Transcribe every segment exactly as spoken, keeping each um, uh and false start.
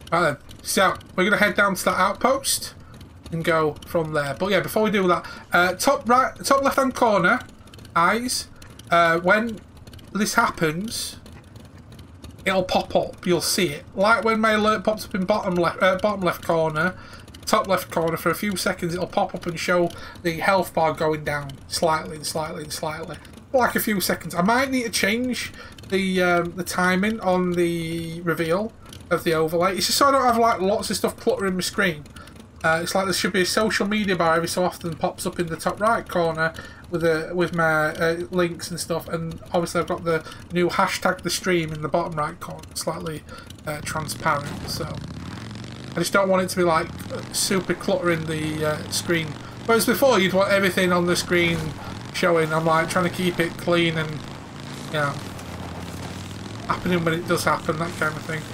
Right then, so we're going to head down to that outpost and go from there. But yeah, before we do that, uh, top right, top left hand corner, eyes, uh, when this happens, it'll pop up, you'll see it. Like when my alert pops up in bottom left, uh, bottom left corner, top left corner, for a few seconds it'll pop up and show the health bar going down slightly and slightly and slightly. Like a few seconds. I might need to change the um, the timing on the reveal of the overlay. It's just so I don't have like lots of stuff cluttering my screen. Uh, it's like there should be a social media bar every so often pops up in the top right corner with a with my uh, links and stuff, and obviously I've got the new hashtag the stream in the bottom right corner, slightly uh, transparent. So I just don't want it to be like super cluttering the uh, screen. Whereas before you'd want everything on the screen showing. I'm like trying to keep it clean and, you know, happening when it does happen, that kind of thing.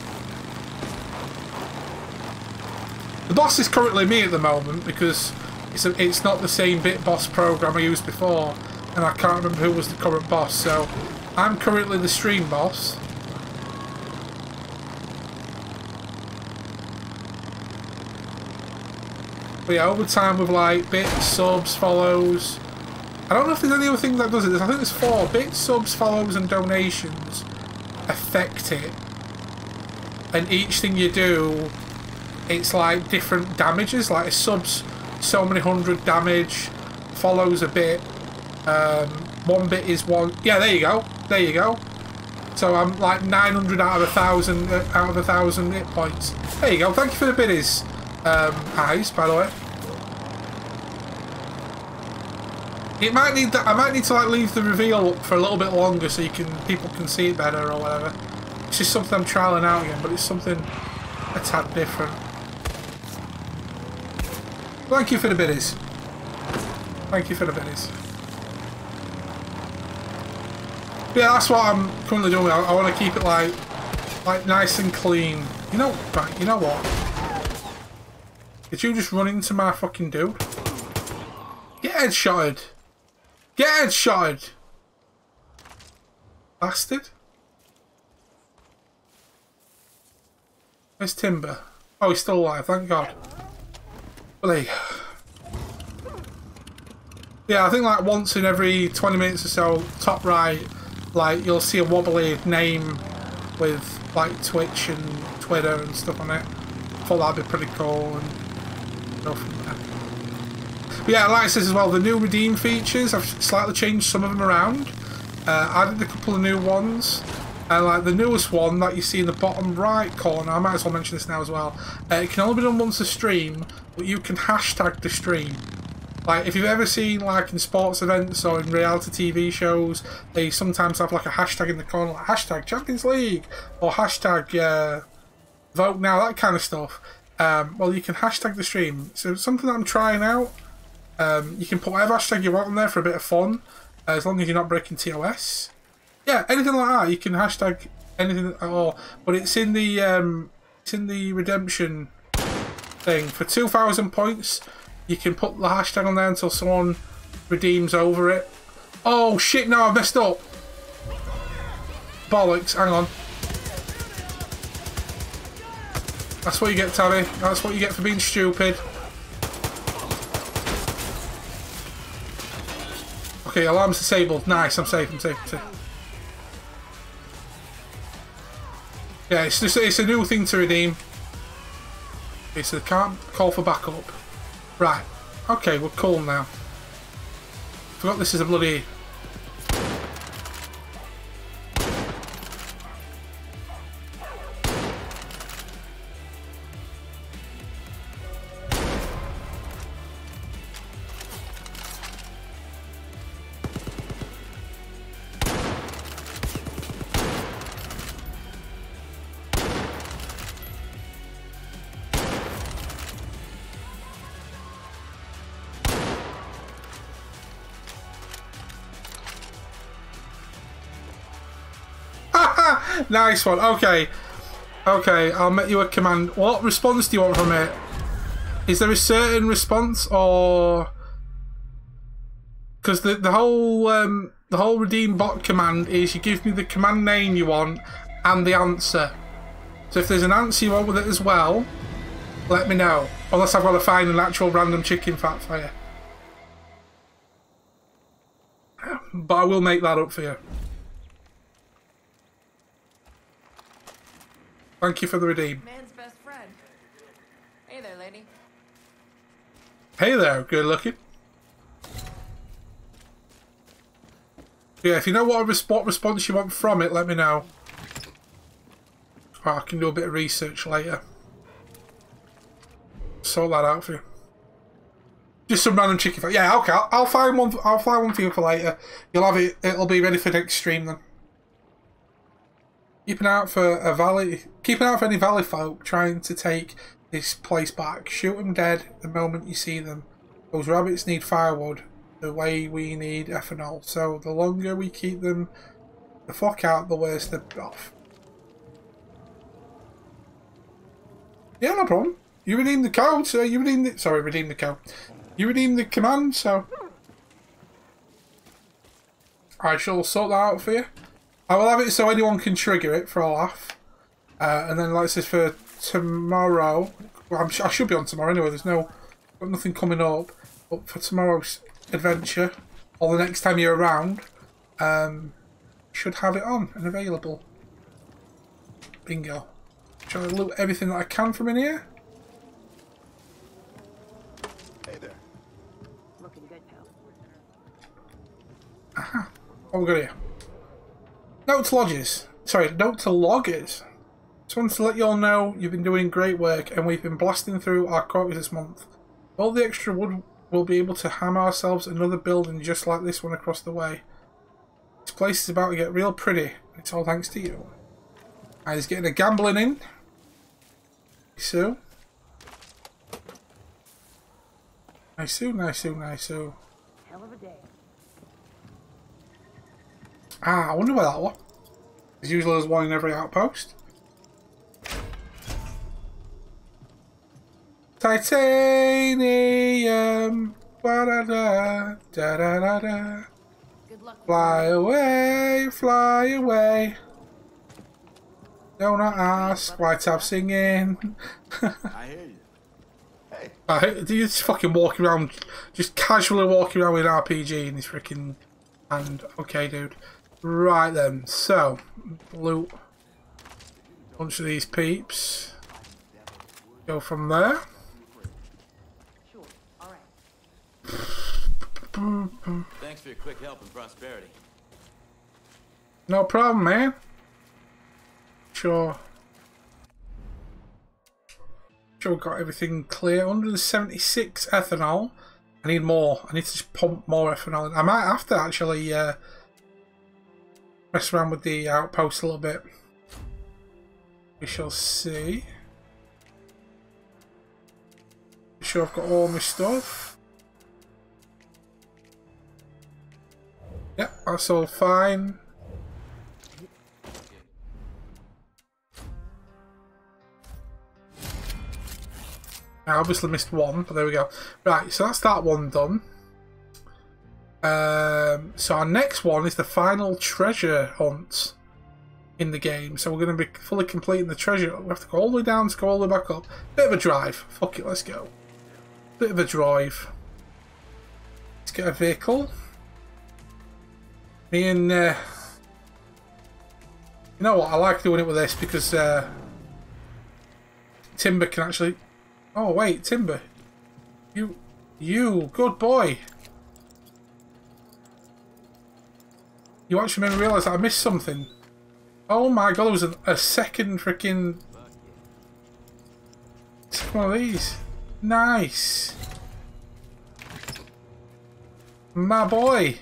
The boss is currently me at the moment because it's a, it's not the same bit boss program I used before, and I can't remember who was the current boss. So I'm currently the stream boss. But yeah, over time with like bits, subs, follows. I don't know if there's any other thing that does it. I think there's four. Bits, subs, follows, and donations affect it. And each thing you do, it's like different damages. Like a subs, so many hundred damage. Follows a bit. Um, one bit is one. Yeah, there you go. There you go. So I'm like nine hundred out of a thousand. Uh, out of a thousand hit points. There you go. Thank you for the biddies, um, eyes. By the way. It might need that. I might need to like leave the reveal up for a little bit longer so you can people can see it better or whatever. It's just something I'm trialing out again, but it's something a tad different. Thank you for the biddies. Thank you for the biddies. Yeah, that's what I'm currently doing. I, I want to keep it like, like nice and clean. You know, right? You know what? Did you just run into my fucking dude? Get headshotted. Get headshotted. Bastard. Where's Timber? Oh, he's still alive, thank God. Well, there you go. Yeah, I think like once in every twenty minutes or so, top right, like you'll see a wobbly name with like Twitch and Twitter and stuff on it. I thought that'd be pretty cool and go from there. But yeah, like I said as well, the new redeem features, I've slightly changed some of them around. Uh, added a couple of new ones. And like the newest one that you see in the bottom right corner, I might as well mention this now as well. Uh, it can only be done once a stream, but you can hashtag the stream. Like if you've ever seen like in sports events or in reality T V shows, they sometimes have like a hashtag in the corner, like hashtag Champions League or hashtag uh, vote now, that kind of stuff. Um, well, you can hashtag the stream. So it's something that I'm trying out. Um, you can put whatever hashtag you want on there for a bit of fun, uh, as long as you're not breaking T O S. Yeah, anything like that, you can hashtag anything at all. But it's in the um, it's in the redemption thing. For two thousand points, you can put the hashtag on there until someone redeems over it. Oh shit! No, I've messed up. Bollocks! Hang on. That's what you get, Taavi. That's what you get for being stupid. Okay, alarm's disabled. Nice, I'm safe, I'm safe, I'm safe. Yeah, it's just it's a new thing to redeem. Okay, so they can't call for backup. Right. Okay, we're cool now. Forgot this is a bloody... Nice one. Okay. Okay, I'll make you a command. What response do you want from it? Is there a certain response or... Because the, the whole um, the whole redeem bot command is you give me the command name you want and the answer. So if there's an answer you want with it as well, let me know. Unless I've got to find an actual random chicken fat for you. But I will make that up for you. Thank you for the redeem. Man's best friend. Hey there, lady. Hey there, good looking. Yeah, if you know what, res what response you want from it, let me know. Or I can do a bit of research later. Sort that out for you. Just some random chicken fat. Yeah, okay. I'll, I'll find one. I'll find one for you for later. You'll have it. It'll be ready for next stream then. Keep an eye out for a valley. Keep an eye out for any valley folk trying to take this place back. Shoot them dead the moment you see them. Those rabbits need firewood the way we need ethanol. So the longer we keep them the fuck out, the worse they're off. Yeah, no problem. You redeemed the code, so you redeemed the... Sorry, redeemed the code. You redeemed the command, so... I shall sort that out for you. I will have it so anyone can trigger it for a laugh. Uh, and then, like I said, for tomorrow... Well, I'm, I should be on tomorrow anyway, there's no... Got nothing coming up. But for tomorrow's adventure, or the next time you're around, um, should have it on and available. Bingo. Try to loot everything that I can from in here. Hey there. Looking good, pal. Aha. What we got here? Note to lodges. Sorry, note to loggers. Just wanted to let you all know you've been doing great work and we've been blasting through our quarters this month. All the extra wood we'll be able to hammer ourselves another building just like this one across the way. This place is about to get real pretty. It's all thanks to you. And he's getting a gambling in. So. Nice, nice, nice. Hell of a day. Ah, I wonder where that was. There's usually there's one in every outpost. Titanium. Da da da da da da da. Good luck. Fly away, fly away. Don't ask why I'm singing. I hear you. Hey. I, do you just fucking walk around, just casually walking around with an R P G in his freaking hand? Okay, dude. Right then, so loot a bunch of these peeps. Go from there. Sure. All right. Thanks for your quick help and prosperity. No problem, man. Sure. Sure, we've got everything clear. one hundred seventy-six ethanol. I need more. I need to just pump more ethanol in. I might have to actually uh, mess around with the outpost a little bit. We shall see. Be sure I've got all my stuff. Yep, that's all fine. I obviously missed one, but there we go. Right, so that's that one done. Um, so our next one is the final treasure hunt in the game. So we're going to be fully completing the treasure. We have to go all the way down to go all the way back up. Bit of a drive. Fuck it, let's go. Bit of a drive. Let's get a vehicle. Me and... Uh, you know what, I like doing it with this because uh, Timber can actually... Oh wait, Timber. You, you, good boy. You actually made me realise that I missed something. Oh my god, there was a, a second freaking... One of these. Nice. My boy.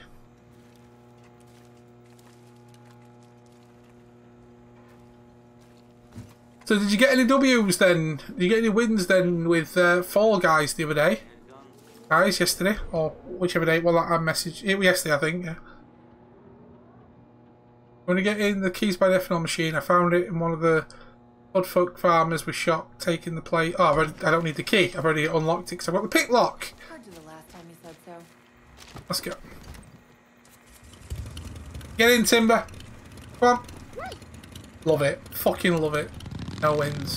So did you get any W's then? Did you get any wins then with uh, Fall Guys the other day? Guys, yesterday? Or whichever day, well I messaged, it was yesterday I think, yeah. When you get in the keys by the ethanol machine, I found it in one of the Bloodfolk farmers was shot taking the plate. Oh, I've already, I don't need the key, I've already unlocked it because I've got the pick lock! Heard you the last time you said so. Let's go. Get in, Timber! Come on! Love it. Fucking love it. No wins.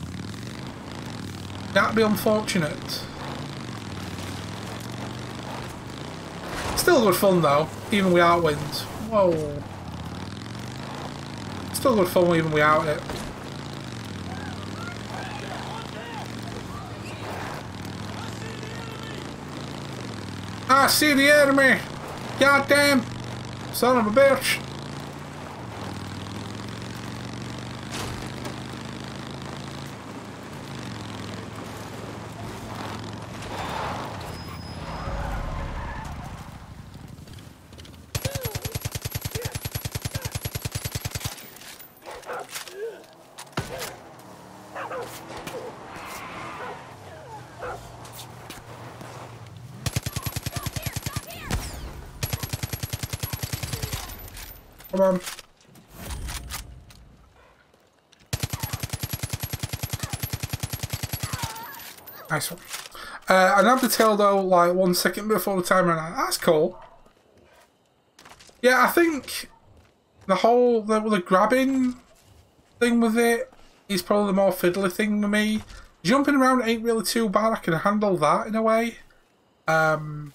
That'd be unfortunate. Still good fun though, even without wins. Whoa. Still good fun even without it. I see the enemy! Goddamn! Son of a bitch! Come on. Nice one. Uh, I nabbed the tail though, like one second before the timer ran out. That's cool. Yeah, I think the whole the, the grabbing thing with it is probably the more fiddly thing with me. Jumping around ain't really too bad. I can handle that in a way. Um.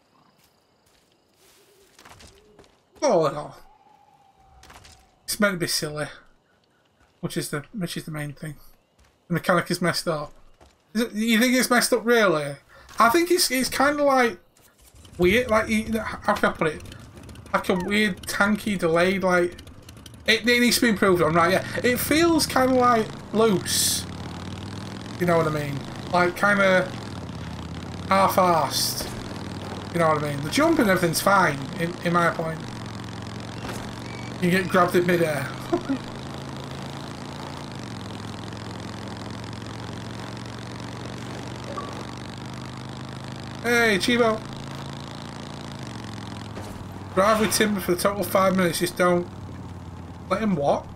Oh no. It's meant to be silly, which is the which is the main thing. The mechanic is messed up. Is it, you think it's messed up, really? I think it's it's kind of like weird. Like, how can I put it? Like a weird, tanky, delayed. Like it, it needs to be improved on, right? Yeah, it feels kind of like loose. You know what I mean? Like kind of half-assed. You know what I mean? The jump and everything's fine, in in my point. You get grabbed in mid-air. Hey, Chivo! Drive with Timber for the total five minutes, just don't... Let him what?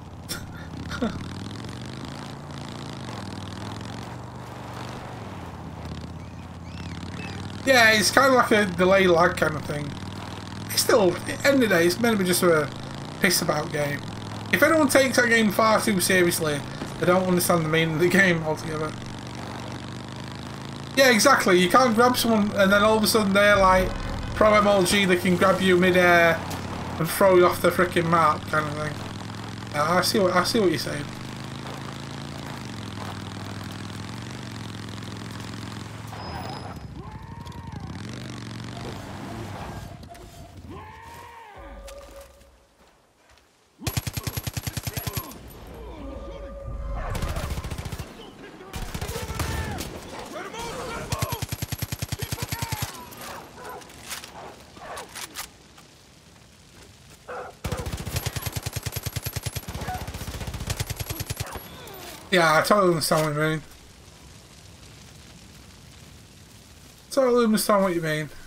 Yeah, it's kind of like a delay lag kind of thing. It's still, at the end of the day, it's meant to be just a piss about game. If anyone takes that game far too seriously, they don't understand the meaning of the game altogether. Yeah, exactly. You can't grab someone and then all of a sudden they're like pro M L G, they can grab you mid-air and throw you off the freaking map kind of thing. Yeah, I see what I see what you're saying. Yeah, I totally understand what you mean. Totally understand what you mean. Is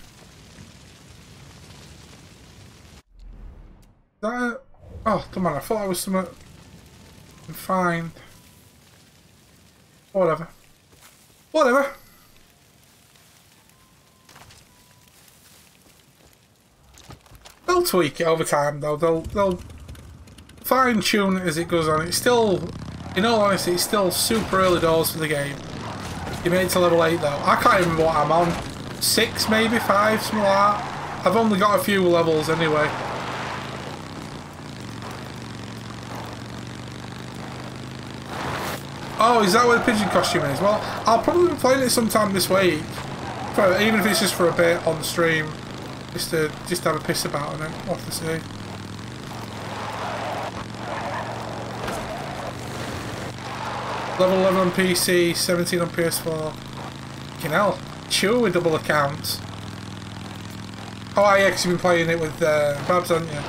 that it? Oh, don't matter. I thought that was something fine. Whatever. Whatever. They'll tweak it over time, though. They'll they'll fine tune it as it goes on. It's still. In all honesty, it's still super early doors for the game. You made it to level eight though. I can't remember what I'm on. Six, maybe five, something like that. I've only got a few levels anyway. Oh, is that where the pigeon costume is? Well, I'll probably be playing it sometime this week. For, even if it's just for a bit on the stream. Just to just have a piss about it. We'll have to see. Level eleven on P C, seventeen on P S four. Fucking hell. Sure with double accounts. Oh yeah, because you've been playing it with uh, Babs, haven't you?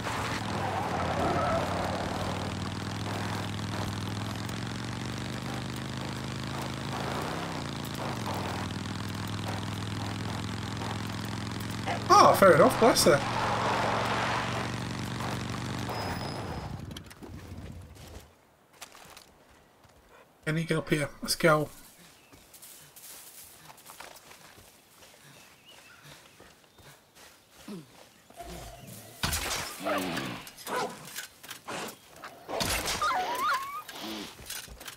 Oh, fair enough, bless her. I need to get up here. Let's go.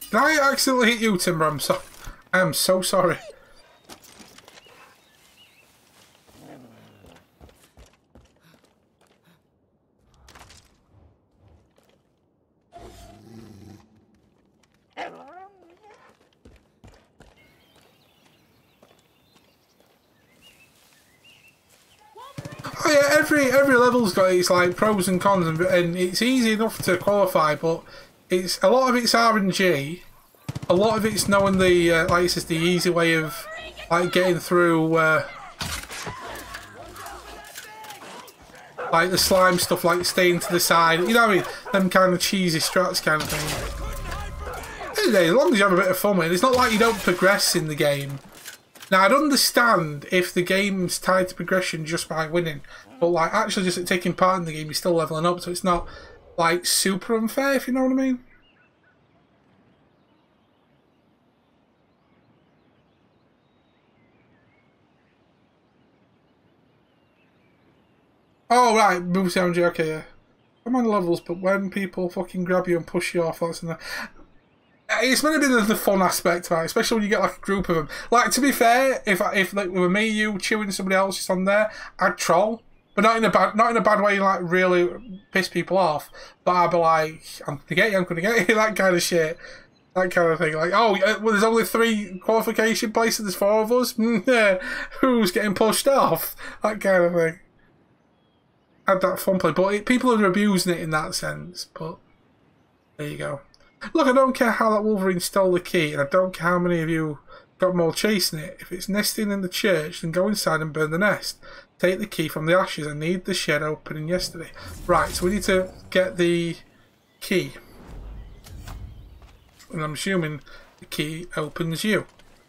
Did I accidentally hit you, Timber? I'm so I am so sorry. Oh yeah, every every level's got its like pros and cons, and, and it's easy enough to qualify, but it's a lot of it's R N G. A lot of it's knowing the uh, like it's just the easy way of like getting through uh, like the slime stuff, like staying to the side. You know what I mean? Them kind of cheesy strats kind of thing. Anyway, as long as you have a bit of fun with it, it's not like you don't progress in the game. Now, I'd understand if the game's tied to progression just by winning, but like actually just taking part in the game, you're still leveling up, so it's not like super unfair, if you know what I mean. Oh right, move sound, okay, yeah. I'm on levels, but when people fucking grab you and push you off, that's enough. It's meant to be the, the fun aspect about it, especially when you get like a group of them. Like, to be fair, if if like it were me, you chewing somebody else just on there, I'd troll, but not in a bad not in a bad way, like really piss people off. But I'd be like, I'm gonna get you, I'm gonna get you, that kind of shit, that kind of thing. Like, oh, well, there's only three qualification places, there's four of us. Who's getting pushed off? That kind of thing. Had that fun play, but it, people are abusing it in that sense. But there you go. Look, I don't care how that Wolverine stole the key, and I don't care how many of you got more chasing it. If it's nesting in the church, then go inside and burn the nest. Take the key from the ashes. I need the shed opening yesterday. Right, so we need to get the key. And I'm assuming the key opens you.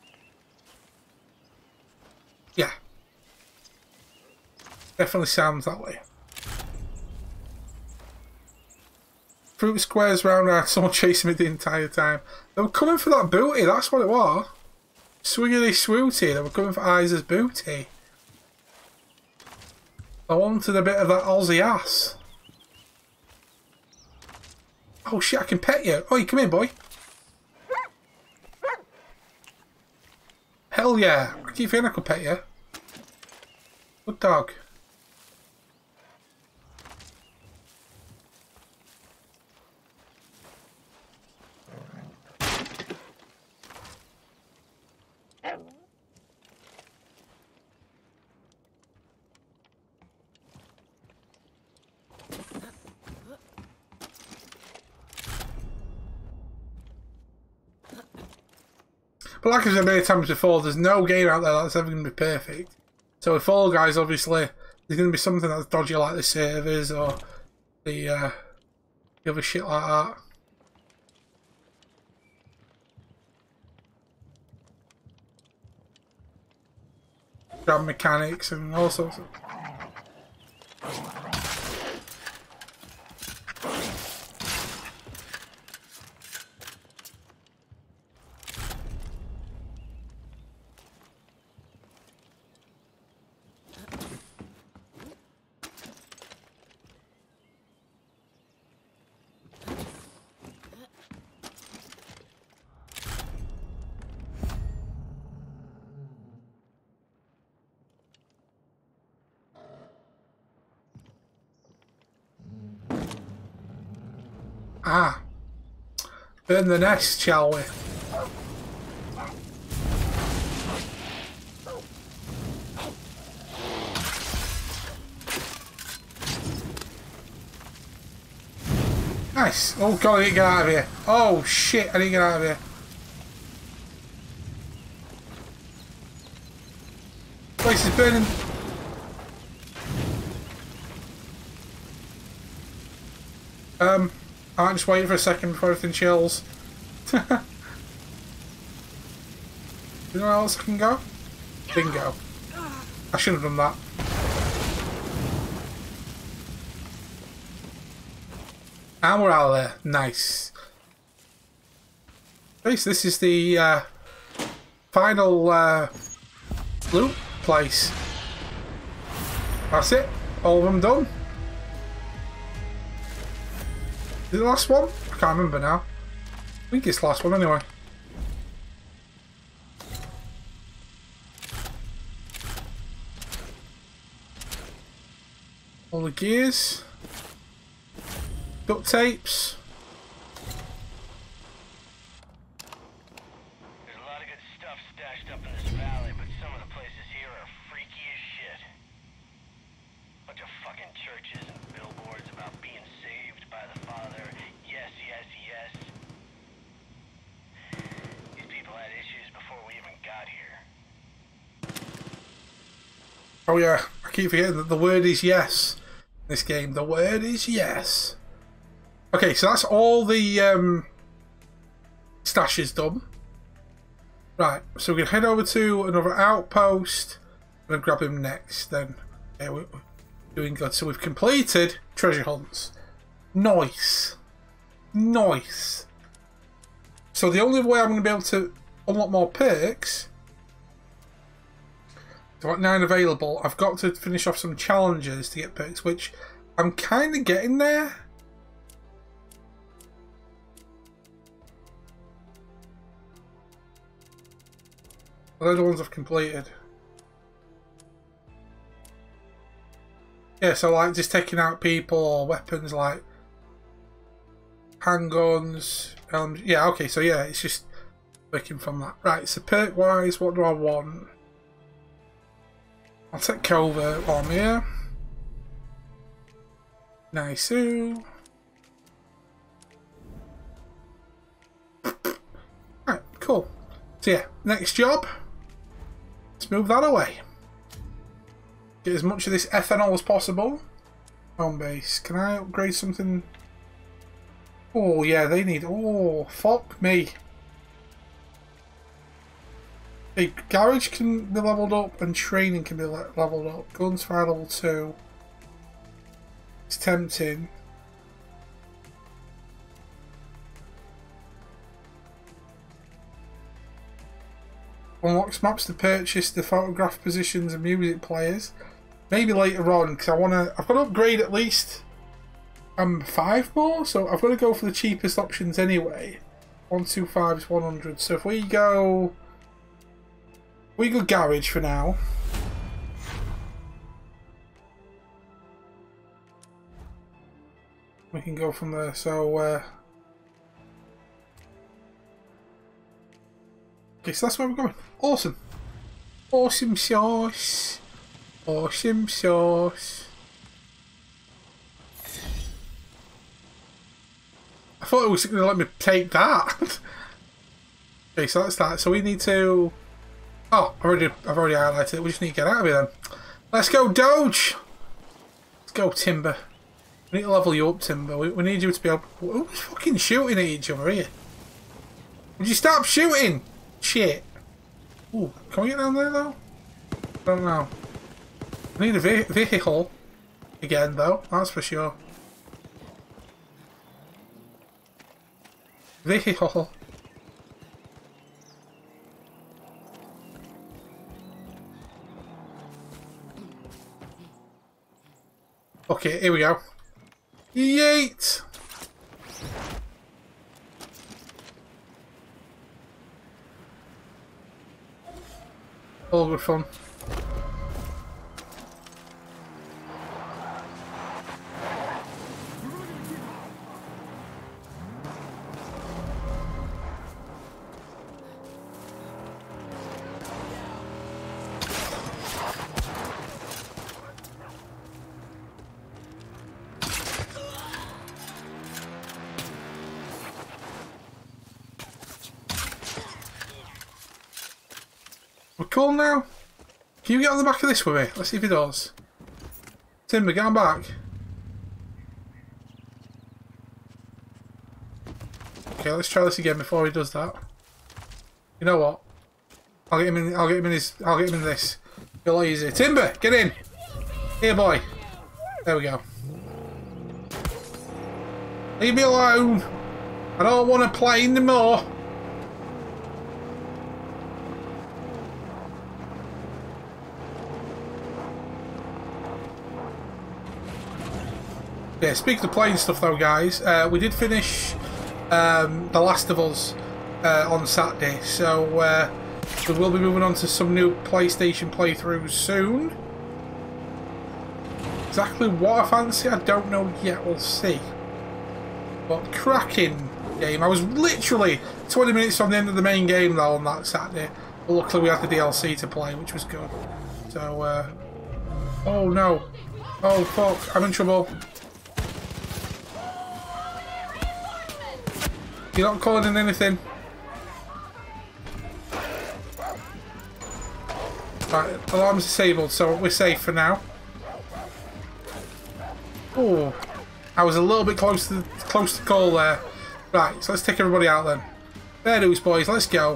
Yeah. Definitely sounds that way. Fruit squares round around, someone chasing me the entire time. They were coming for that booty, that's what it was. Swiggity swooty, they were coming for Isa's booty. I wanted a bit of that Aussie ass. Oh shit, I can pet you. Oh, you come in, boy. Hell yeah. I keep feeling I could pet you. Good dog. But like I said many times before, there's no game out there that's ever going to be perfect. So with Fall Guys, obviously, there's going to be something that's dodgy, like the servers or the, uh, the other shit like that. Grab mechanics and all sorts of... Ah. Burn the nest, shall we? Nice. Oh god, I need to get out of here. Oh shit, I need to get out of here. Place is burning. Um, I'm just waiting for a second before everything chills. You know where else I can go? Bingo. I should have done that. And we're out of there. Nice. Okay, so this is the uh, final uh, loot place. That's it. All of them done. Is it the last one? I can't remember now. I think it's the last one anyway. All the gears. Duct tapes. There's a lot of good stuff stashed up in this valley, but some of the places here are freaky as shit. Bunch of fucking churches and billboards about being saved by the Father. Yes, yes, yes. These people had issues before we even got here. Oh yeah, I keep forgetting that the word is yes. In this game, the word is yes. Okay, so that's all the um, stashes done. Right, so we can head over to another outpost and grab him next. Then, yeah, we're doing good. So we've completed treasure hunts. Nice, nice. So the only way I'm going to be able to unlock more perks. So I've got nine available. I've got to finish off some challenges to get perks, which I'm kind of getting there. Those are the ones I've completed. Yeah, so like just taking out people or weapons like handguns. Um, yeah, okay, so yeah, it's just working from that. Right, so perk wise, what do I want? I'll take covert on here. Nice. Right, cool. So yeah, next job. Let's move that away. Get as much of this ethanol as possible. Home base. Can I upgrade something? Oh yeah, they need. Oh fuck me. A garage can be leveled up and training can be le leveled up. Guns fire level two. It's tempting. Unlocks maps to purchase the photograph positions and music players. Maybe later on, because I want to. I've got to upgrade at least um five more, so I've got to go for the cheapest options anyway. One two five is one hundred. So if we go, we go garage for now. We can go from there. So. Uh, Okay, so that's where we're going. Awesome. Awesome sauce. Awesome sauce. I thought it was going to let me take that. Okay, so that's that. So we need to... Oh, I've already, I've already highlighted it. We just need to get out of here then. Let's go, Doge. Let's go, Timber. We need to level you up, Timber. We, we need you to be able... Who's fucking shooting at each other here? Would you stop shooting? Shit. Ooh, can we get down there though? I don't know. I need a ve vehicle again though, that's for sure. Vehicle. Okay, here we go. Yeet! All good fun. We're cool now. Can you get on the back of this with me? Let's see if he does. Timber, get on back. Okay, let's try this again before he does that. You know what? I'll get him in. I'll get him in his. I'll get him in this. Be a lot easier. Timber, get in. Here, boy. There we go. Leave me alone. I don't want to play anymore. Yeah, speaking of playing stuff though, guys, uh, we did finish um, The Last of Us uh, on Saturday, so uh, we will be moving on to some new PlayStation playthroughs soon. Exactly what I fancy, I don't know yet, we'll see. But cracking game. I was literally twenty minutes from the end of the main game though on that Saturday. But luckily we had the D L C to play, which was good. So, uh... oh no. Oh fuck, I'm in trouble. You're not calling in anything. Right, alarm's disabled, so we're safe for now. Oh, I was a little bit close to close to call there. Right, so let's take everybody out then. Fair dues, boys. Let's go.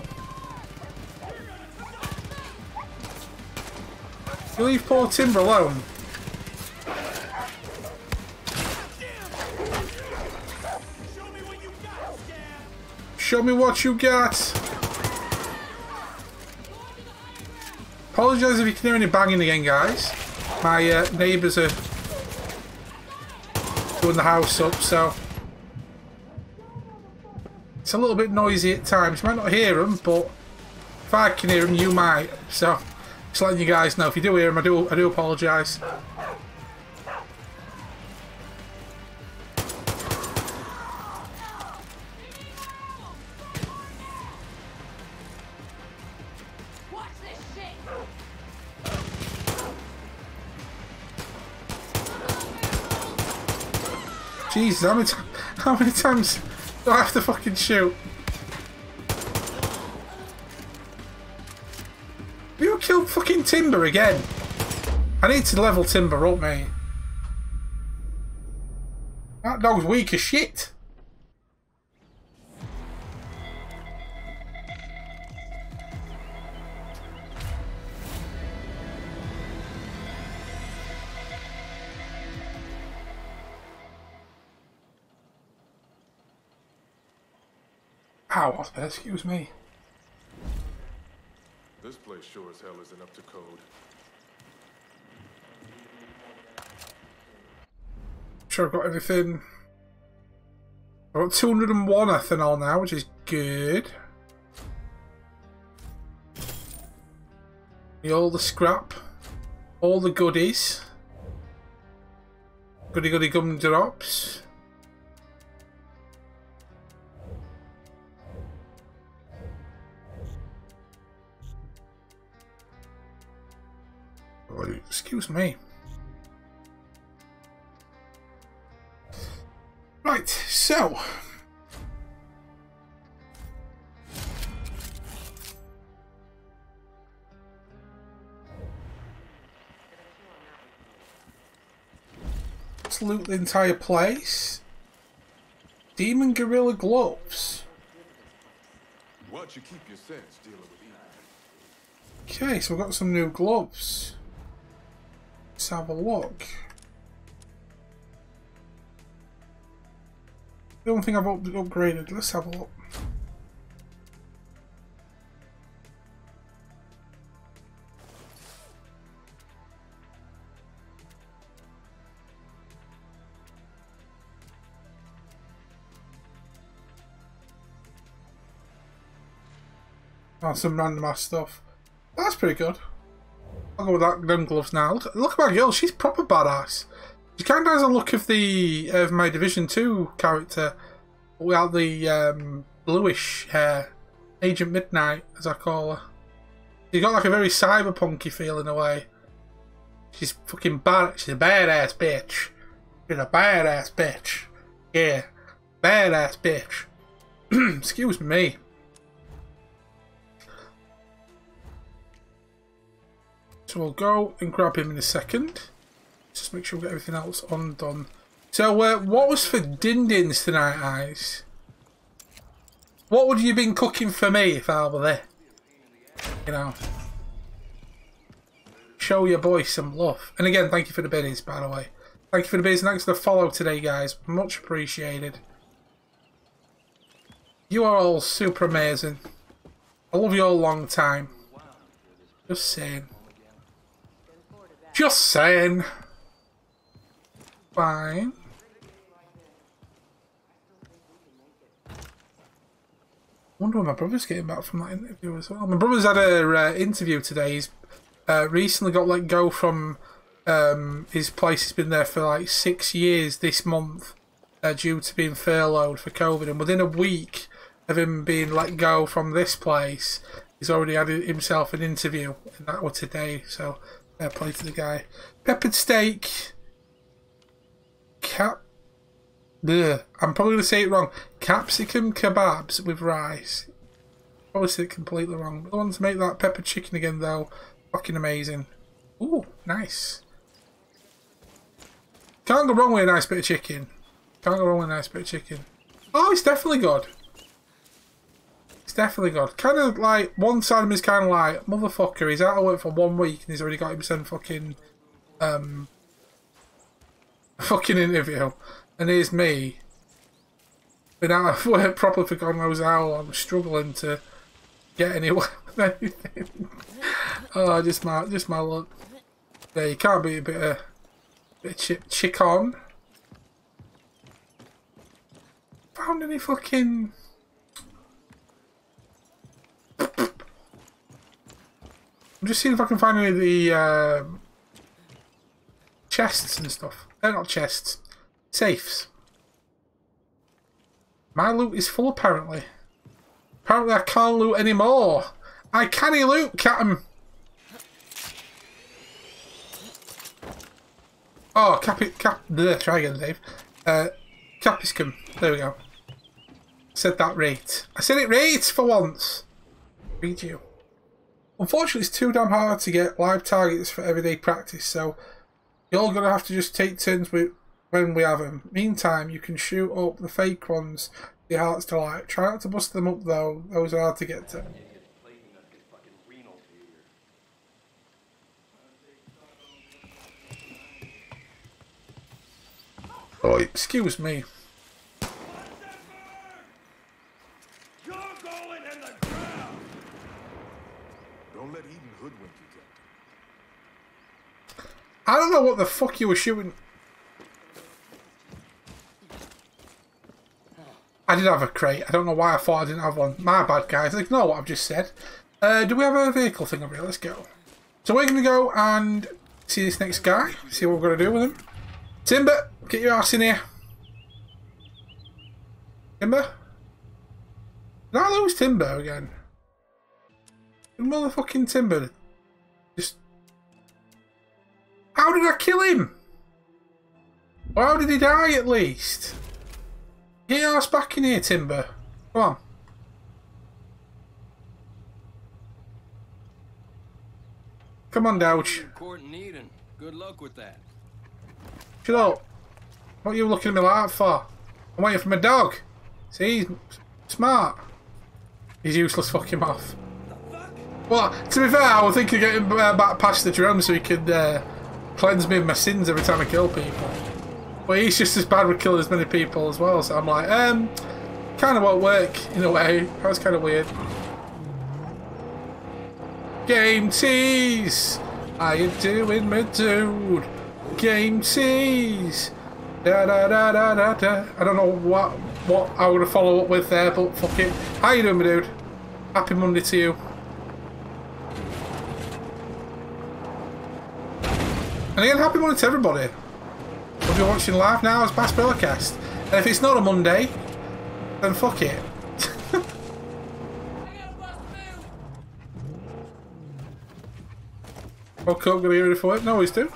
You leave poor Timber alone. Show me what you got. Apologise if you can hear any banging again, guys. My uh, neighbours are doing the house up, so it's a little bit noisy at times. You might not hear them, but if I can hear them, you might. So just letting you guys know. If you do hear them, I do. I do apologise. Jesus, how many, how many times do I have to fucking shoot? You killed fucking Timber again. I need to level Timber up, mate. That dog's weak as shit. Ow, what's that? Excuse me. This place sure as hell isn't up to code. Sure, I've got everything. I've got two hundred and one ethanol now, which is good. All the scrap, all the goodies. Goody goody gumdrops. Excuse me. Right, so let's loot the entire place. Demon Gorilla Gloves. Watch you keep your sense dealing with evil. Okay, so we've got some new gloves. Let's have a look. The only thing I've up upgraded. Let's have a look. Oh, some random ass stuff. That's pretty good. I'll go with that. Them gloves now. Look, look at my girl. She's proper badass. She kind of has a look of the of my Division Two character, without the um, bluish hair, Agent Midnight, as I call her. She's got like a very cyberpunky feel in a way. She's fucking bad. She's a badass bitch. She's a badass bitch. Yeah, badass bitch. Excuse me. So we'll go and grab him in a second. Just make sure we get everything else undone. So, uh, what was for din-dins tonight, guys? What would you have been cooking for me if I were there? You know. Show your boy some love. And again, thank you for the biddies, by the way. Thank you for the biddies and thanks for the follow today, guys. Much appreciated. You are all super amazing. I love you all a long time. Just saying. Just saying. Fine. wonder when my brother's getting back from that interview as well. My brother's had a uh, interview today. He's uh, recently got let go from um, his place. He's been there for like six years this month uh, due to being furloughed for COVID. And within a week of him being let go from this place, he's already had himself an interview, and that was today. So fair play to the guy. Peppered steak. Cap. Ugh. I'm probably going to say it wrong. Capsicum kebabs with rice. Probably said it completely wrong. The one to make that pepper chicken again, though, fucking amazing. Ooh, nice. Can't go wrong with a nice bit of chicken. Can't go wrong with a nice bit of chicken. Oh, it's definitely good. It's definitely good. Kind of like, one side of him is kind of like, motherfucker, he's out of work for one week and he's already got himself fucking, um, fucking interview. And here's me, been out of work properly for God knows how long, struggling to get anywhere with anything. Oh, just my, just my luck. Yeah, you can't beat a bit of, bit of chi chicken. Found any fucking... I'm just seeing if I can find any of the uh, chests and stuff. They're not chests. Safes. My loot is full apparently. Apparently I can't loot anymore. I can't loot, Captain. Oh, Capi... Cap... Bleh, try again, Dave. Uh, Capiscum. There we go. Said that right. I said it right for once. Read you. Unfortunately, it's too damn hard to get live targets for everyday practice, so you're all going to have to just take turns with when we have them. Meantime, you can shoot up the fake ones, the hearts delight. Try not to bust them up though, those are hard to get to. Oh, excuse me. You're going in the ground. Don't let Eden hoodwink you, Captain. I don't know what the fuck you were shooting. I did have a crate. I don't know why I thought I didn't have one. My bad, guys. Ignore what I've just said. Uh, do we have a vehicle thing over here? Let's go. So we're going to go and see this next guy. See what we're going to do with him. Timber, get your ass in here. Timber? Did I lose Timber again? Motherfucking Timber. Just... How did I kill him? Or how did he die at least? Get your ass back in here, Timber. Come on. Come on, Douch. Good luck with that. Shut up. What are you looking at me like that for? I'm waiting for my dog. See, he's smart. He's useless, fuck him off. Well, to be fair, I was thinking of getting uh, back past the drum so he could uh, cleanse me of my sins every time I kill people. But he's just as bad with killing as many people as well, so I'm like, um, kind of won't work in a way. That was kind of weird. Game tease! How you doing, my dude? Game tease! Da da da da da da. I don't know what what I would have followed up with there, but fuck it. How you doing, my dude? Happy Monday to you. And again, happy Monday to everybody. If you're watching live now, it's Bass Bellercast. And if it's not a Monday, then fuck it. Okay, I'm gonna be ready for it. No, he's do.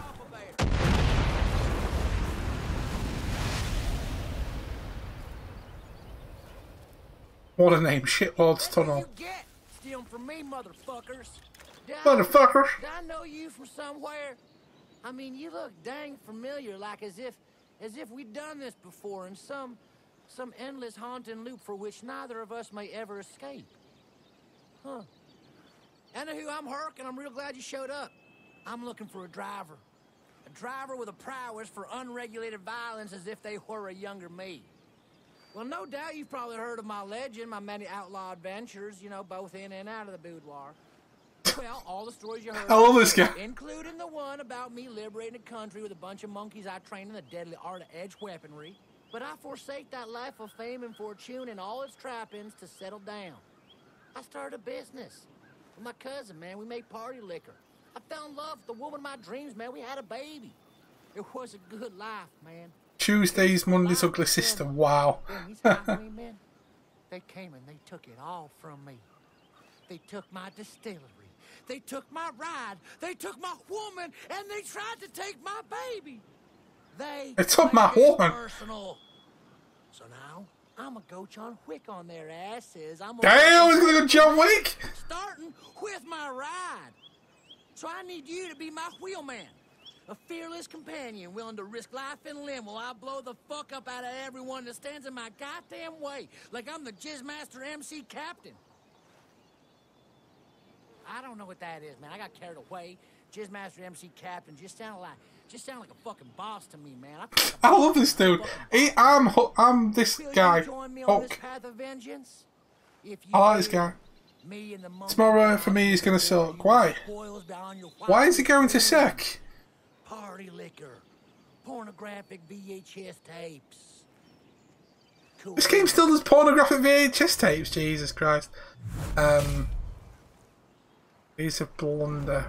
What a name, Shitlord's Tunnel. Stealing from me, motherfuckers. Motherfucker. Did I know you from somewhere? I mean, you look dang familiar, like as if, as if we'd done this before in some, some endless haunting loop for which neither of us may ever escape. Huh. Anywho, I'm Herc, and I'm real glad you showed up. I'm looking for a driver. A driver with a prowess for unregulated violence as if they were a younger me. Well, no doubt you've probably heard of my legend, my many outlaw adventures, you know, both in and out of the boudoir. Well, all the stories you heard, I love this guy. including the one about me liberating a country with a bunch of monkeys I trained in the deadly art of edge weaponry. But I forsake that life of fame and fortune and all its trappings to settle down. I started a business with my cousin, man. We made party liquor. I fell in love with the woman of my dreams, man. We had a baby. It was a good life, man. Tuesday's Monday's ugly sister. Wow. These Highwaymen, they came and they took it all from me. They took my distillery. They took my ride. They took my woman, and they tried to take my baby. They, They took my woman. Personal. So now I'm gonna go John Wick on their asses. I'm Damn, he's gonna go John Wick. Starting with my ride. So I need you to be my wheelman. A fearless companion willing to risk life and limb while I blow the fuck up out of everyone that stands in my goddamn way. Like I'm the Jizzmaster M C captain. I don't know what that is, man. I got carried away. Jizzmaster M C captain just sounded like, just sounded like a fucking boss to me, man. I, I love this dude. He, I'm, I'm this Will guy. you join me on this Fuck. path of vengeance? If you I like this do, guy. me and the monkey Tomorrow for me is gonna suck. Why? spoils beyond your Why is he going to wildest suck? dreams. Party liquor, pornographic V H S tapes. Cool. This game still does pornographic V H S tapes. Jesus Christ. Um, he's a blunder.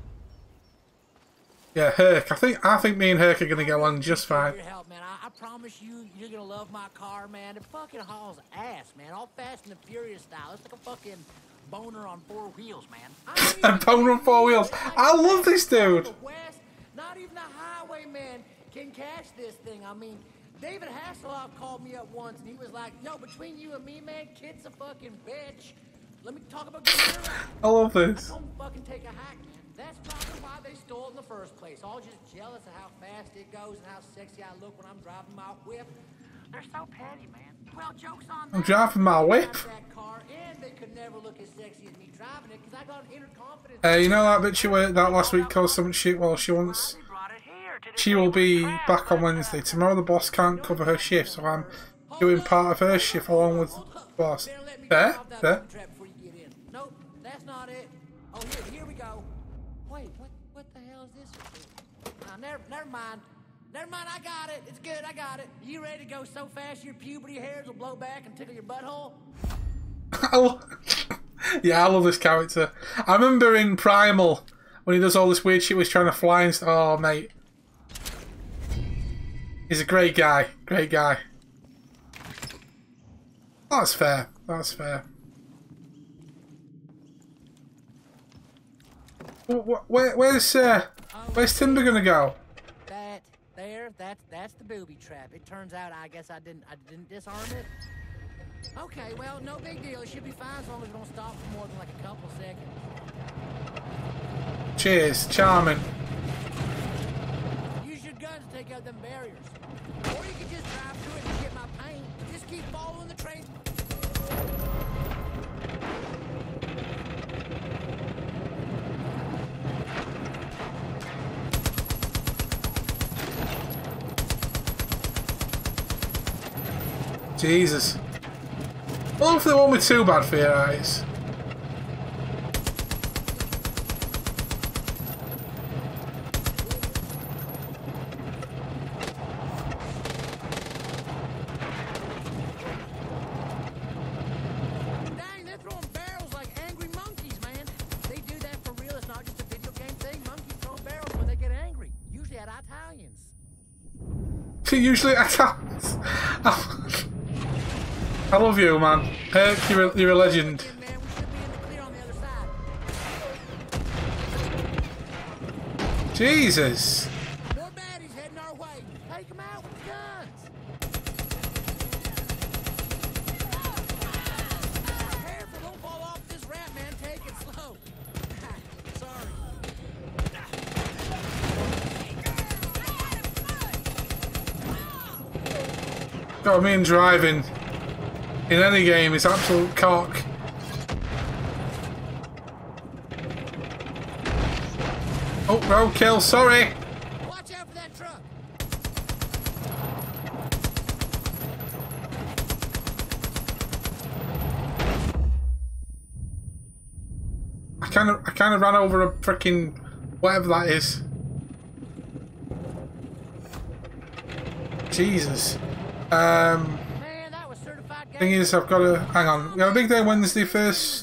Yeah, Herc. I think I think me and Herc are gonna get along just fine. Your help, man. I, I promise you, you're gonna love my car, man. It fucking hauls ass, man. All Fast and the Furious style. It's like a fucking boner on four wheels, man. A boner on four wheels. I love this dude. West, not even the Highwaymen can catch this thing. I mean, David Hasselhoff called me up once, and he was like, "Yo, between you and me, man, kid's a fucking bitch. Let me talk about getting her out. I love this. Don't fucking take a hack, man. That's probably why they stole it in the first place. All just jealous of how fast it goes and how sexy I look when I'm driving my whip. They're so petty, man. Well, joke's on them. I'm driving my whip. That car, and they could never look as sexy as me driving it because I got an inner confidence. Uh, you know that bitch you were that last week caused so much shit? Well, she wants. She will be back on Wednesday. Tomorrow the boss can't cover her shift, so I'm doing part of her shift along with the boss. There? There? Nope, that's not it. Oh, here, here we go. Wait, what, what the hell is this? Uh, never, never mind. Never mind, I got it. It's good, I got it. You ready to go so fast your puberty hairs will blow back and tickle your butthole? I lo- yeah, I love this character. I remember in Primal when he does all this weird shit, he's trying to fly and stuff. Oh, mate. He's a great guy. Great guy. That's fair. That's fair. Where, where's uh, where's Timber gonna go? That there, that's that's the booby trap. It turns out I guess I didn't I didn't disarm it. Okay, well, no big deal. It should be fine as long as we don't stop for more than like a couple seconds. Cheers, charming. Use your guns to take out them barriers. Or you can just drive through it and get my paint. Just keep following the train. Jesus. Well, if they won't be too bad for your eyes. Dang, they're throwing barrels like angry monkeys, man. They do that for real. It's not just a video game thing. Monkeys throw barrels when they get angry. Usually at Italians. Usually I can't. I love you, man. Herc, you're a, you're a legend. Man, we should be in the clear on the other side. Jesus. More baddies heading our way. Take them out with guns. Careful, don't fall off this ramp, man. Take it slow. Sorry. Got me in driving. In any game, it's absolute cock. Oh, roadkill, sorry. Watch out for that truck. I kind of, I kind of ran over a freaking whatever that is. Jesus. Um. Man, that was certified Thing is, I've got to hang on. We have a big day Wednesday first.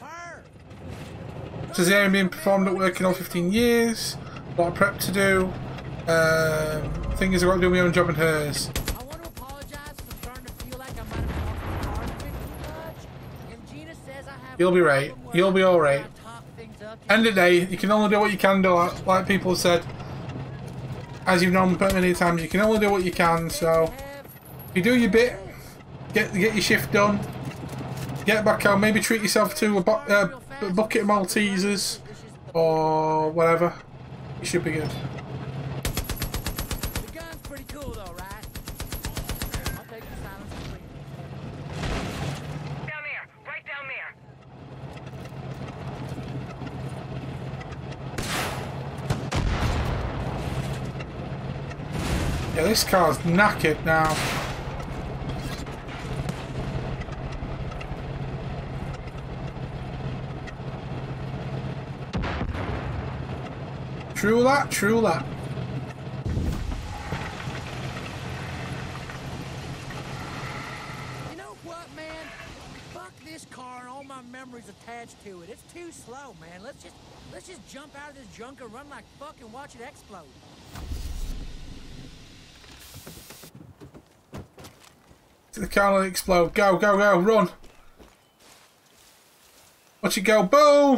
Cesarean being performed at work in all fifteen years. A lot of prep to do. Um, thing is, I've got to do my own job and hers. I want to apologize for starting to feel like I might have talked hard a bit too much. And Gina says I have You'll be right. You'll be all right. End of the day, you can only do what you can do, like, like people have said. As you've known many times, you can only do what you can. So, if you do your bit, get get your shift done, get back home. Maybe treat yourself to a, bu uh, a bucket of Maltesers or whatever. You should be good. The gun's pretty cool, though, right? I'll take the silence for free. Down there, right down there. Yeah, this car's knackered now. True that, true that. You know what, man? Fuck this car and all my memories attached to it. It's too slow, man. Let's just let's just jump out of this junk and run like fuck and watch it explode. The car will explode. Go, go, go, run. Watch it go. Boom!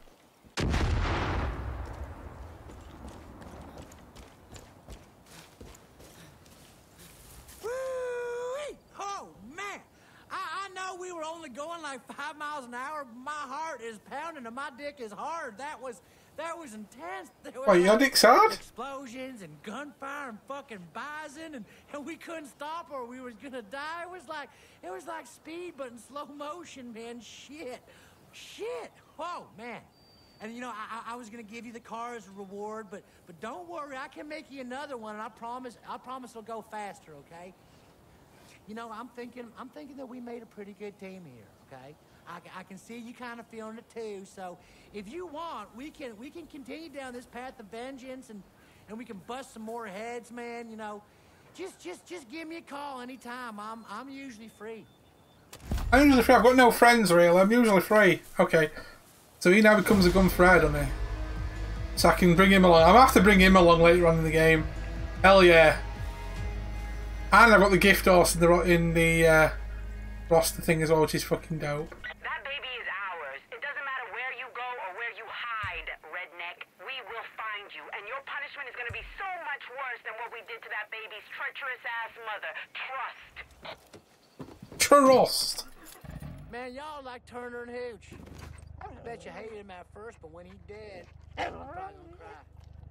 Woo-wee! Oh, man. I, I know we were only going like five miles an hour. My heart is pounding and my dick is hard. That was that was intense. There was Wait, your dick's hard? explosions and gunfire and fucking bison and, and we couldn't stop or we was gonna die. It was like it was like speed but in slow motion, man. Shit. Shit. Oh, man. And you know, I, I was gonna give you the car as a reward, but but don't worry, I can make you another one, and I promise I promise it'll go faster, okay? You know, I'm thinking I'm thinking that we made a pretty good team here, okay? I, I can see you kind of feeling it too. So if you want, we can we can continue down this path of vengeance, and and we can bust some more heads, man. You know, just just just give me a call anytime. I'm I'm usually free. I'm usually free. I've got no friends really. I'm usually free. Okay, so he now becomes a gun for hire, doesn't he? So I can bring him along. I'm gonna have to bring him along later on in the game. Hell yeah! And I've got the gift horse in the in the uh, roster thing as well, which is fucking dope. That baby is ours. It doesn't matter where you go or where you hide, redneck. We will find you, and your punishment is going to be so much worse than what we did to that baby's treacherous-ass mother. Trust. Trust. Man, y'all like Turner and Hooch. I bet you hated him at first, but when he dead, I'm probably gonna cry.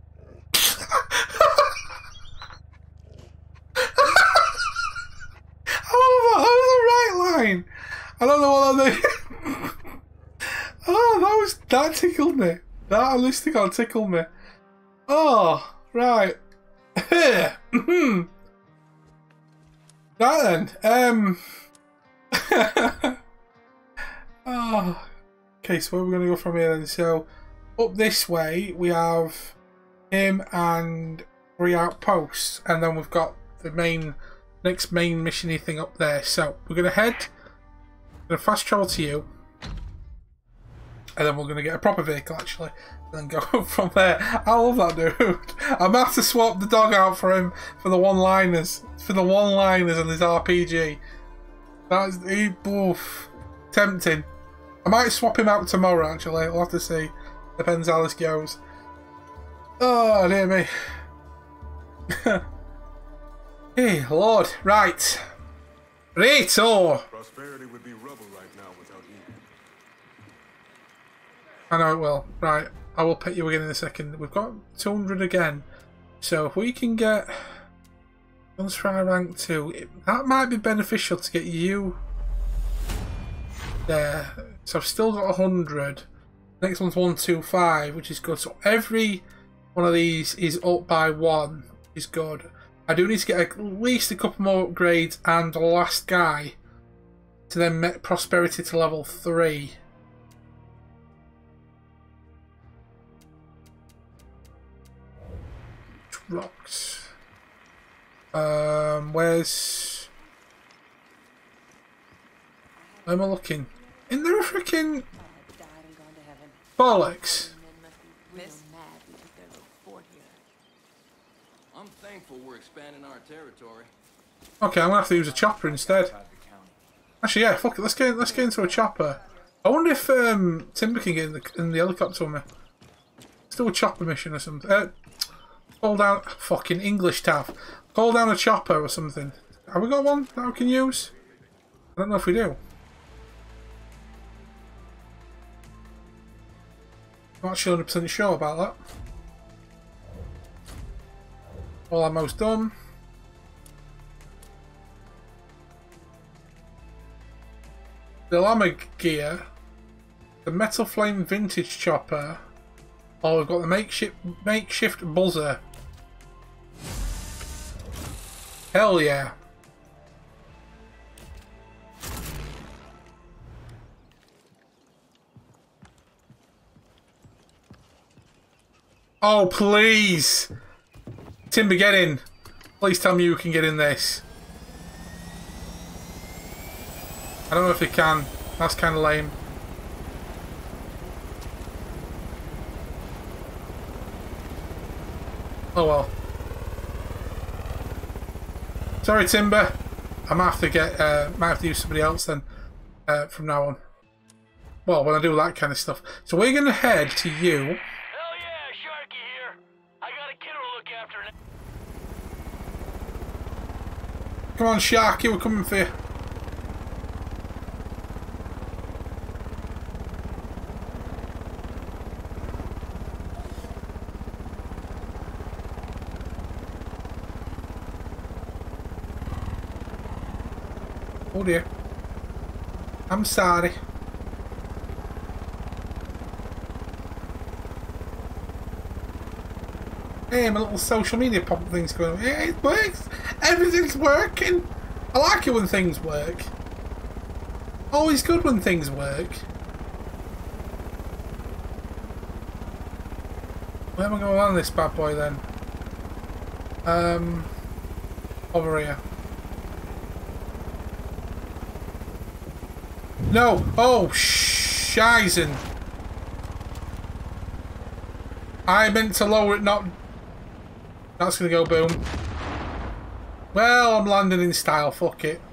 Oh, that was the right line. I don't know what that is. Oh, that was that tickled me. That honestly got tickled me. Oh, right. That then. Um. Oh. Okay, so where are we going to go from here then? So, up this way we have him and three outposts, and then we've got the main. Next main missiony thing up there. So we're gonna head, we're gonna fast travel to you, and then we're gonna get a proper vehicle actually, and then go from there. I love that dude. I'm gonna have to swap the dog out for him for the one-liners, for the one-liners in his R P G. That's he, oof, tempting. I might swap him out tomorrow actually. We'll have to see. Depends how this goes. Oh dear me. Hey, Lord, right. Righto. Prosperity would be rubble right now without you. I know it will. Right, I will pet you again in a second. We've got two hundred again. So if we can get... Let's try rank two. It, that might be beneficial to get you there. So I've still got one hundred. Next one's one two five, which is good. So every one of these is up by one, which is good. I do need to get at least a couple more upgrades and the last guy to then make prosperity to level three. Rocks. Um, where's... Where am I looking? In there a freaking Died and gone to heaven. bollocks. Miss? Mad we took their little fort here. I'm thankful we're expanding our territory. Okay, I'm gonna have to use a chopper instead. Actually, yeah, fuck it. Let's get let's get into a chopper. I wonder if um, Timber can get in the, in the helicopter with me. Let's do a chopper mission or something. Uh, call down fucking English Tav. Call down a chopper or something. Have we got one that we can use? I don't know if we do. Not actually one hundred percent sure about that. All ammo's done. The llama gear, the metal flame vintage chopper. Oh, we've got the makeshift makeshift buzzer. Hell yeah! Oh please, Timber, get in! Please tell me you can get in this. I don't know if he can. That's kind of lame. Oh well. Sorry, Timber. I might have to get. Uh, might have to use somebody else then. Uh, from now on. Well, when I do that kind of stuff. So we're gonna head to you. Hell yeah, Sharky here. I got a kiddo to look after now. Come on, Sharky, we're coming for you. Oh dear. I'm sorry. Hey, my little social media pop thing's going on. Yeah, it works. Everything's working. I like it when things work. Always good when things work. Where am I going on this bad boy then? Um, over here. No! Oh, shizen! I meant to lower it, not... That's gonna go boom. Well, I'm landing in style, fuck it.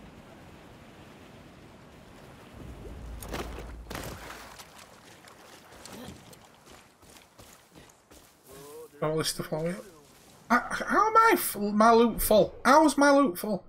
All this stuff on it. How am I full? My loot full? How's my loot full?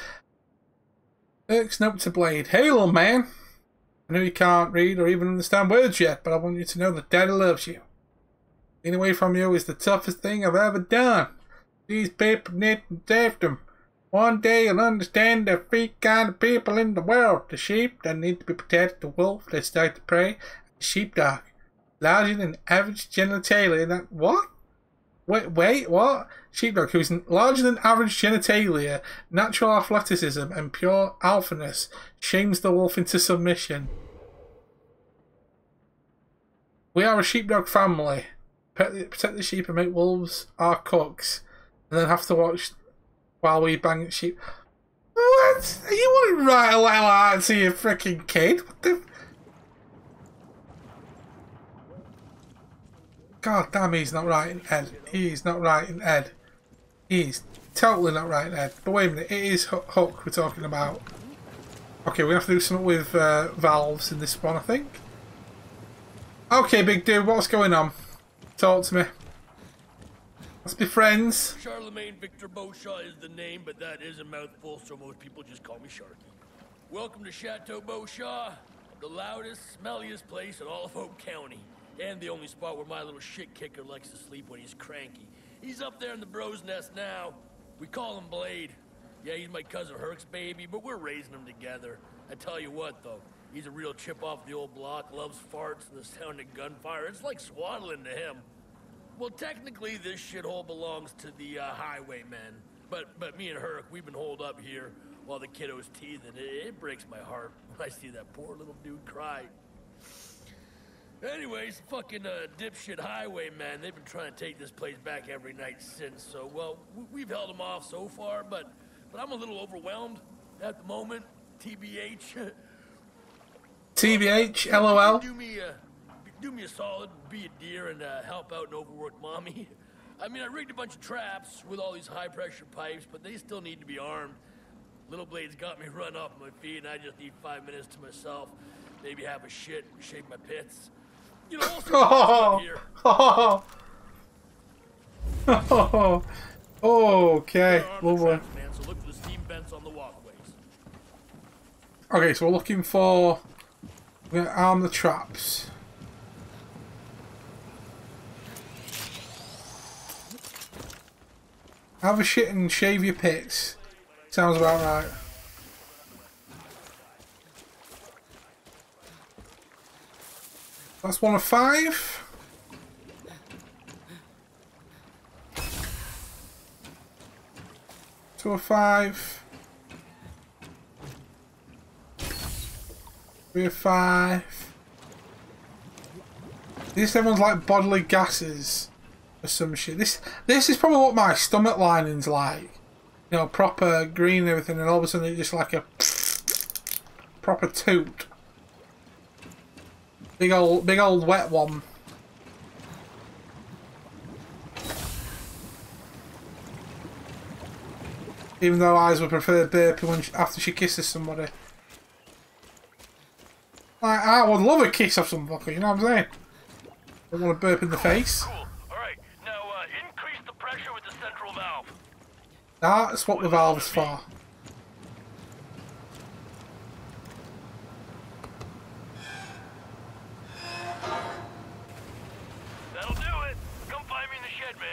Irk's note to Blade. Hey, little man. I know you can't read or even understand words yet, but I want you to know that Daddy loves you. Being away from you is the toughest thing I've ever done. These people need to save them. One day you'll understand the three kind of people in the world. The sheep that need to be protected, the wolf that starts to prey, and the sheepdog. Larger than average genitalia. That what? Wait, wait, what? Sheepdog, who's larger than average genitalia, natural athleticism, and pure alphaness, shames the wolf into submission. We are a sheepdog family. Protect the sheep and make wolves our cooks, and then have to watch while we bang at sheep. What? You wouldn't write a letter like that to your freaking kid? What the? God damn, he's not writing Ed. He's not writing Ed. He's totally not writing Ed. But wait a minute, it is Hook we're talking about. Okay, we have to do something with uh, valves in this one, I think. Okay, big dude, what's going on? Talk to me. Let's be friends. Charlemagne Victor Beauchamp is the name, but that is a mouthful, so most people just call me Sharky. Welcome to Chateau Beauchamp, the loudest, smelliest place in all of Hope County. And the only spot where my little shit kicker likes to sleep when he's cranky. He's up there in the bro's nest now. We call him Blade. Yeah, he's my cousin Herc's baby, but we're raising him together. I tell you what, though, he's a real chip off the old block, loves farts and the sound of gunfire. It's like swaddling to him. Well, technically, this shithole belongs to the uh, Highwaymen. But but me and Herc, we've been holed up here while the kiddo's teething. It, it breaks my heart when I see that poor little dude cry. Anyways, fucking uh, dipshit Highwaymen, they've been trying to take this place back every night since, so, well, we've held them off so far, but, but I'm a little overwhelmed at the moment, T B H. T B H, LOL. Do me a, do me a solid, be a dear, and uh, help out an overworked mommy. I mean, I rigged a bunch of traps with all these high-pressure pipes, but they still need to be armed. Little Blade's got me run off my feet, and I just need five minutes to myself. Maybe have a shit, shake my pits. You know, all sorts of stuff here. Oh, oh, oh, okay, lovely. Traps, man, so look for the steam vents on the walkways. Okay, so we're looking for. We're gonna arm the traps. Have a shit and shave your pits. Sounds about right. That's one of five. Two of five. Three of five. This everyone's like bodily gases or some shit. This this is probably what my stomach lining's like. You know, proper green and everything, and all of a sudden it's just like a proper toot. Big old, big old wet one. Even though eyes would prefer burping when she, after she kisses somebody. Like, I would love a kiss of some fucker, you know what I'm saying? I don't want to burp in the face. Cool. Alright, now uh, increase the pressure with the central valve. That's what the valve's for. That'll do it. Come find me in the shed, man.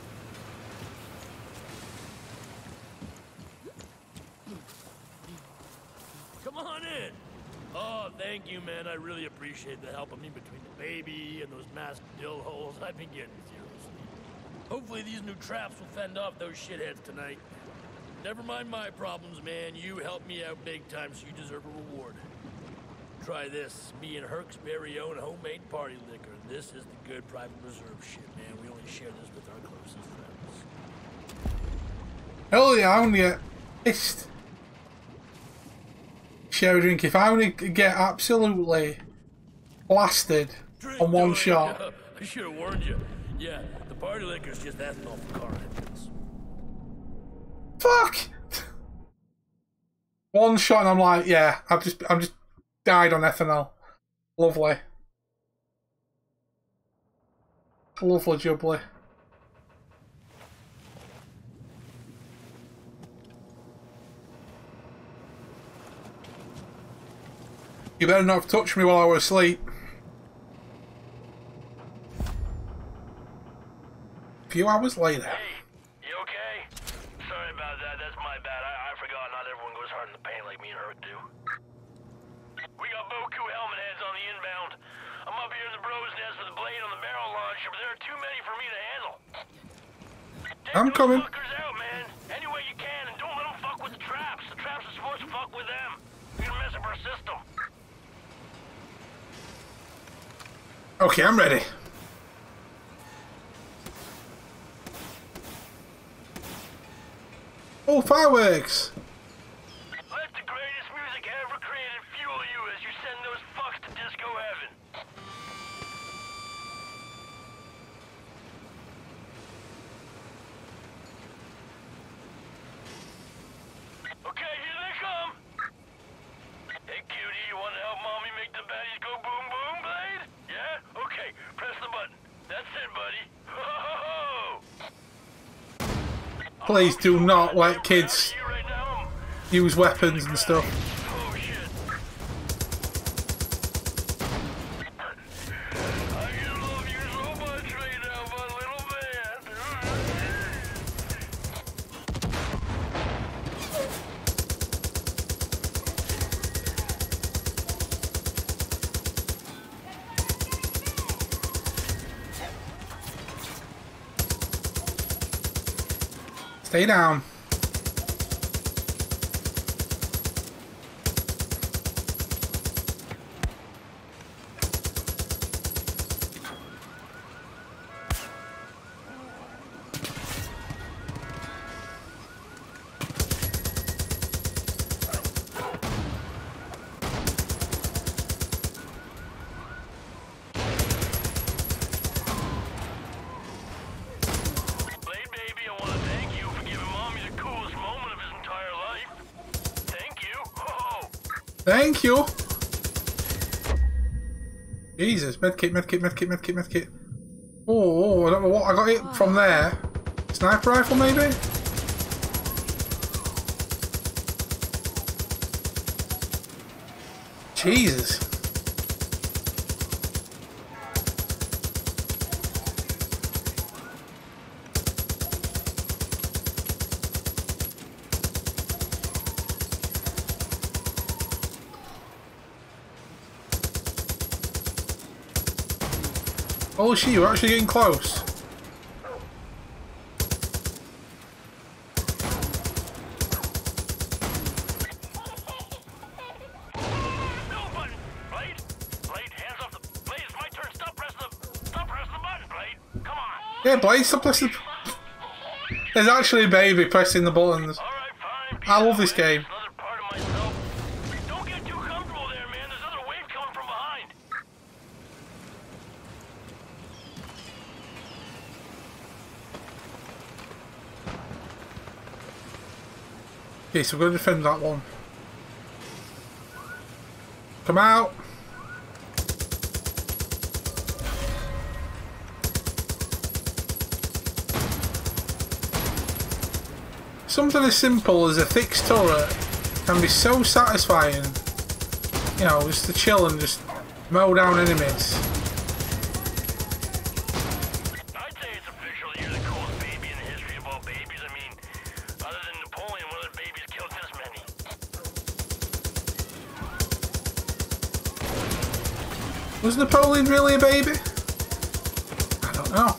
Come on in. Oh, thank you, man. I really appreciate the help. I mean, between the baby and those masked dill holes, I've been getting zero sleep. Hopefully these new traps will fend off those shitheads tonight. Never mind my problems, man. You helped me out big time, so you deserve a reward. Try this. Me and Herc's very own homemade party liquor. This is the good private reserve shit, man. We only share this with our closest friends. Hell yeah, I'm gonna get pissed. Share a drink if I want to get absolutely blasted Drink on one away. shot. I should have warned you. Yeah, the party liquor's just ethanol for car engines. Fuck! One shot and I'm like, yeah, I've just I'm just died on ethanol. Lovely. Lovely jubbly. You better not have touched me while I was asleep. A few hours later. Hey, you okay? Sorry about that. That's my bad. I, I forgot not everyone goes hard in the paint like me and Herc do. We got Boku helmet heads on the inbound. I'm up here in the bros nest with the blade on the barrel launcher, but there are too many for me to handle. Take I'm those coming. fuckers out, man. Any way you can, and don't let them fuck with the traps. The traps are supposed to fuck with them. You're gonna mess up our system. Okay, I'm ready. Oh, fireworks! Let the greatest music ever created fuel you as you send those fucks to disco heaven. Okay, here they come. Hey, cutie, you want to help mommy make the baddies go boom boom, Blade? Yeah? Okay, press the button. That's it, buddy. Ho, ho, ho. Please do not let kids Right now. use weapons and stuff. Oh, shit. I can love you so much right now, my little man. Stay down. Thank you. Jesus, medkit, medkit, medkit, medkit, medkit. Oh, I don't know what I got it from there. Sniper rifle, maybe? Jesus. Oh shit, you're actually getting close. Yeah, Blade, stop pressing the... There's actually a baby pressing the buttons. I love this game. Okay, so we're going to defend that one. Come out! Something as simple as a fixed turret can be so satisfying. You know, just to chill and just mow down enemies. I'd say it's official you're the coolest baby in the history of all babies. I mean, other than Napoleon, what other babies killed this many? Was Napoleon really a baby? I don't know.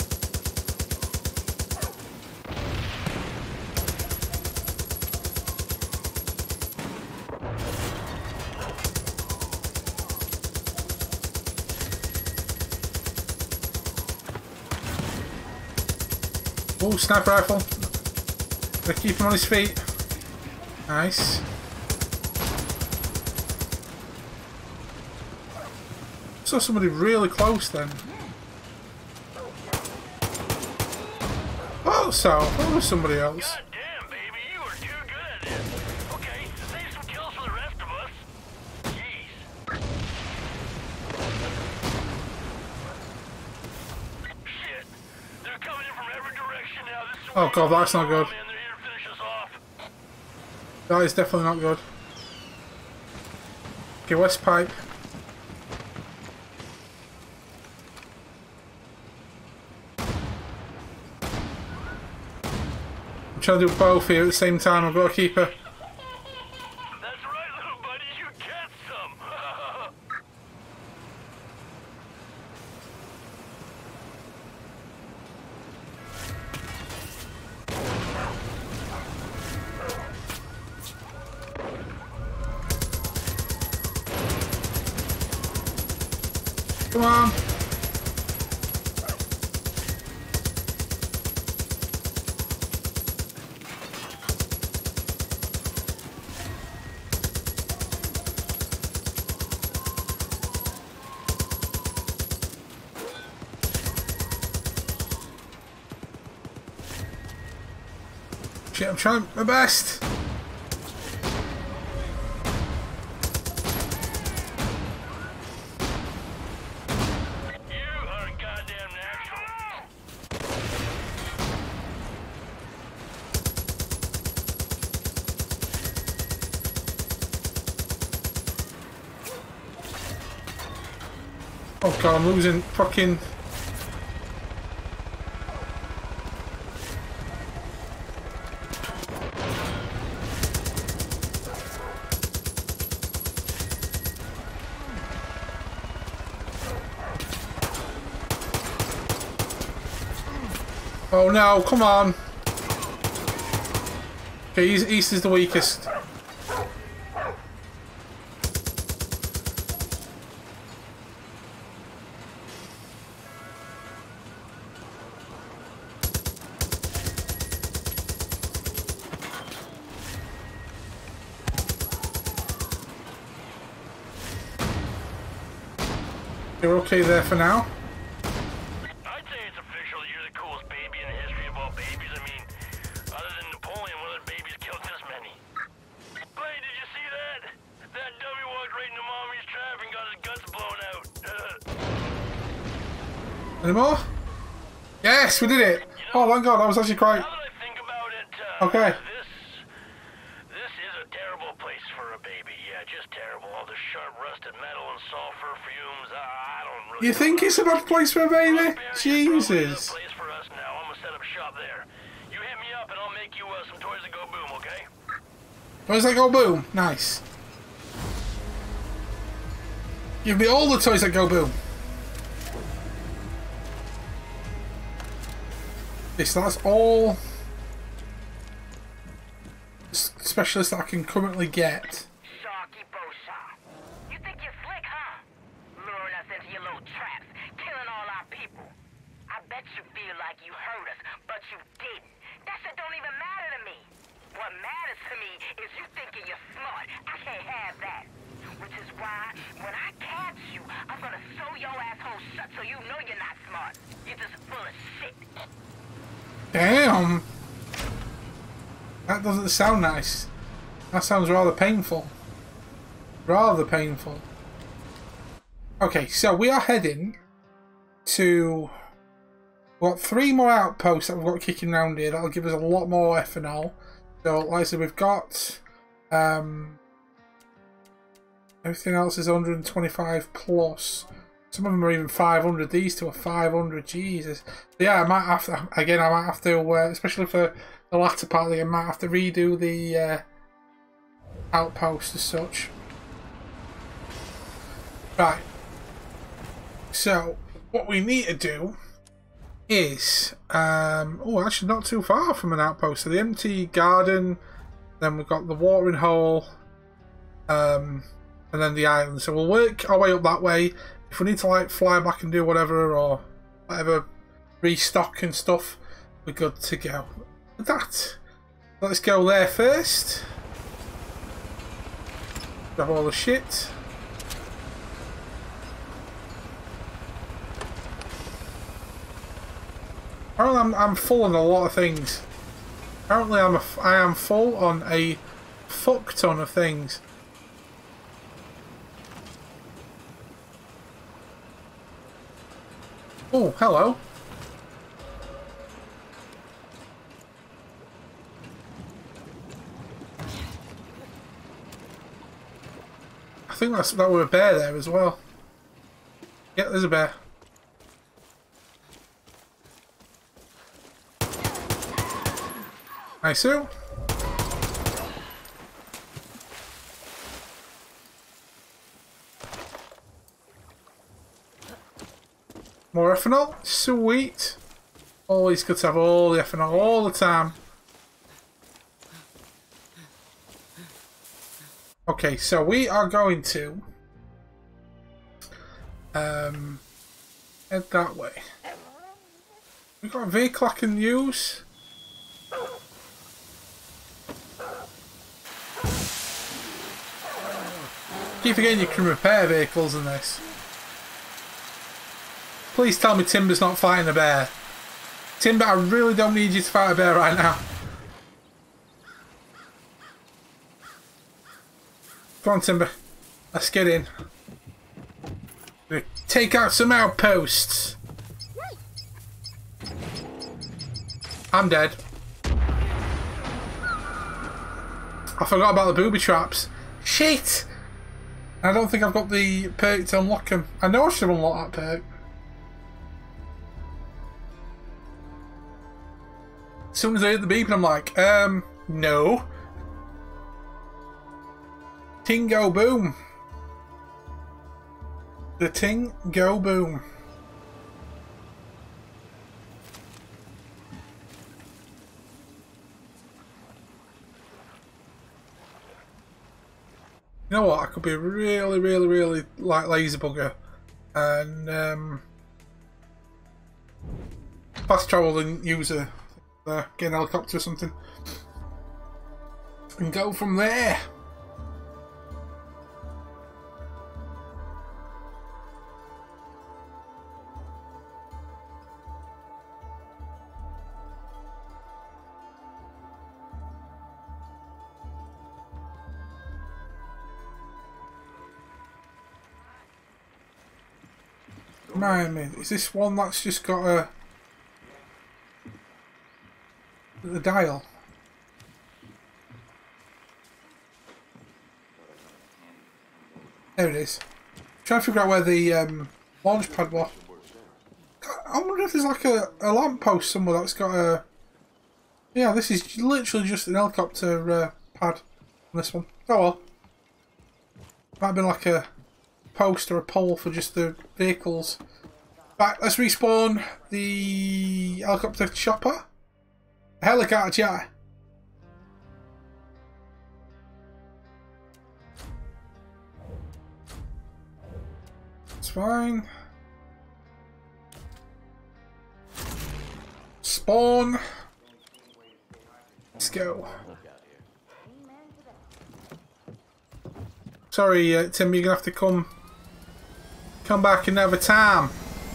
Oh, sniper rifle. Gotta keep him on his feet. Nice. Saw somebody really close then. Oh, so that was somebody else. God damn, baby, you are too good at this. Okay, save some kills for the rest of us. Jeez. Shit, they're coming in from every direction now. This is Oh god, that's not good. man, they're here to finish us off. That is definitely not good. Okay, West Pipe. I'm trying to do both here at the same time. I've got to keep her. That's right, little buddy, you get some. Come on. Shit, I'm trying my best. Oh god, I'm losing fucking... Oh no, come on. Okay, East, East is the weakest. You're okay there for now. I'd say it's official you're the coolest baby in the history of all babies. I mean, other than Napoleon, what other babies killed this many? Blade, did you see that? That Any more? Yes, we did it! Oh, thank God, that was actually quite... Now that I think about it, uh, Okay. this, this is a terrible place for a baby. Yeah, just terrible. All the sharp rusted metal and sulfur fumes. Uh, I don't really You know think how it's a bad place for a baby? Prosperity is probably the Jesus. place for us now. I'm gonna set up shop there. You hit me up and I'll make you uh, some toys that go boom, okay? Toys that go boom. Nice. Give me all the toys that go boom. This, that's all specialists that I can currently get. Sharky Bosha. You think you're slick, huh? Luring us into your little traps, killing all our people. I bet you feel like you hurt us, but you didn't. That shit don't even matter to me. What matters to me is you thinking you're smart. I can't have that. Which is why, when I catch you, I'm gonna sew your asshole shut so you know you're not smart. You're just full of shit. Damn. That doesn't sound nice. That sounds rather painful. Rather painful. Okay, so we are heading to... We've got three more outposts that we've got kicking around here. That'll give us a lot more ethanol. So, like I said, we've got... Um, everything else is one hundred twenty-five plus. Some of them are even five hundred. These two are five hundred. Jesus. Yeah, I might have to... Again, I might have to... Uh, especially for the latter part of the game, I might have to redo the uh, outpost as such. Right. So, what we need to do is... Um, oh, actually not too far from an outpost. So the empty garden, then we've got the watering hole, um, and then the island. So we'll work our way up that way. If we need to like fly back and do whatever or whatever, restock and stuff, we're good to go. With that, let's go there first. Grab all the shit. Apparently I'm, I'm full on a lot of things. Apparently I'm a, I am full on a fuck ton of things. Oh, hello. I think that's that were a bear there as well. Yeah, there's a bear. Nice. So. More ethanol, sweet. Always good to have all the ethanol all the time. Okay, so we are going to um, head that way. We've got a vehicle I can use. Keep forgetting you can repair vehicles in this. Please tell me Timber's not fighting a bear. Timber, I really don't need you to fight a bear right now. Come on, Timber. Let's get in. We'll take out some outposts. I'm dead. I forgot about the booby traps. Shit! I don't think I've got the perk to unlock them. I know I should unlock that perk. As soon as I hit the beep, I'm like, um, no. Ting go boom. The ting go boom. You know what? I could be really, really, really like lazy bugger and um, fast travel and use a uh, get an helicopter or something and go from there. Remind me, is this one that's just got a the dial? There it is. Trying to figure out where the um, launch pad was. I wonder if there's like a, a lamppost somewhere that's got a... Yeah, this is literally just an helicopter uh, pad on this one. Oh well. Might have been like a post or a pole for just the vehicles. Right, let's respawn the helicopter chopper. Helicopter chopper. It's fine. Spawn. Let's go. Sorry, uh, Tim, you're gonna have to come come back another time.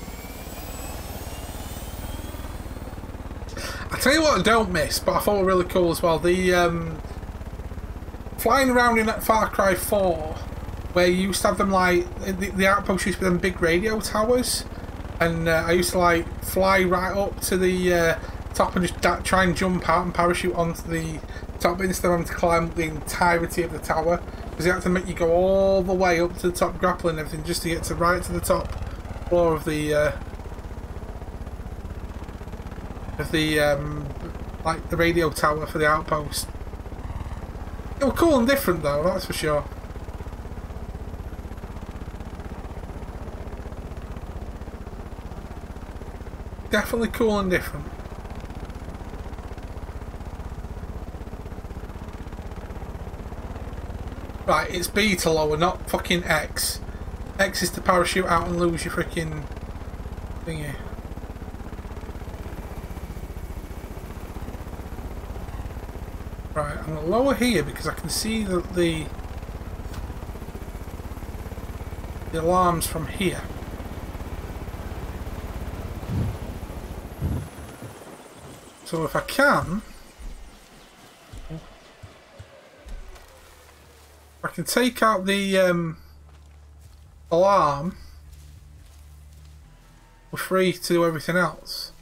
I tell you what I don't miss, but I thought were really cool as well. The um, flying around in that Far Cry four, where you used to have them like the, the outpost used to be them big radio towers, and uh, I used to like fly right up to the uh, top and just try and jump out and parachute onto the top instead of having to climb the entirety of the tower, because they had to make you go all the way up to the top, grappling and everything, just to get to right to the top floor of the uh, of the um, like the radio tower for the outpost. It was cool and different though, that's for sure. Definitely cool and different. Right, it's B to lower, not fucking X. X is to parachute out and lose your freaking thingy. Right, I'm gonna lower here because I can see the the, the alarms from here. So if I can, I can take out the um, alarm, we're free to do everything else.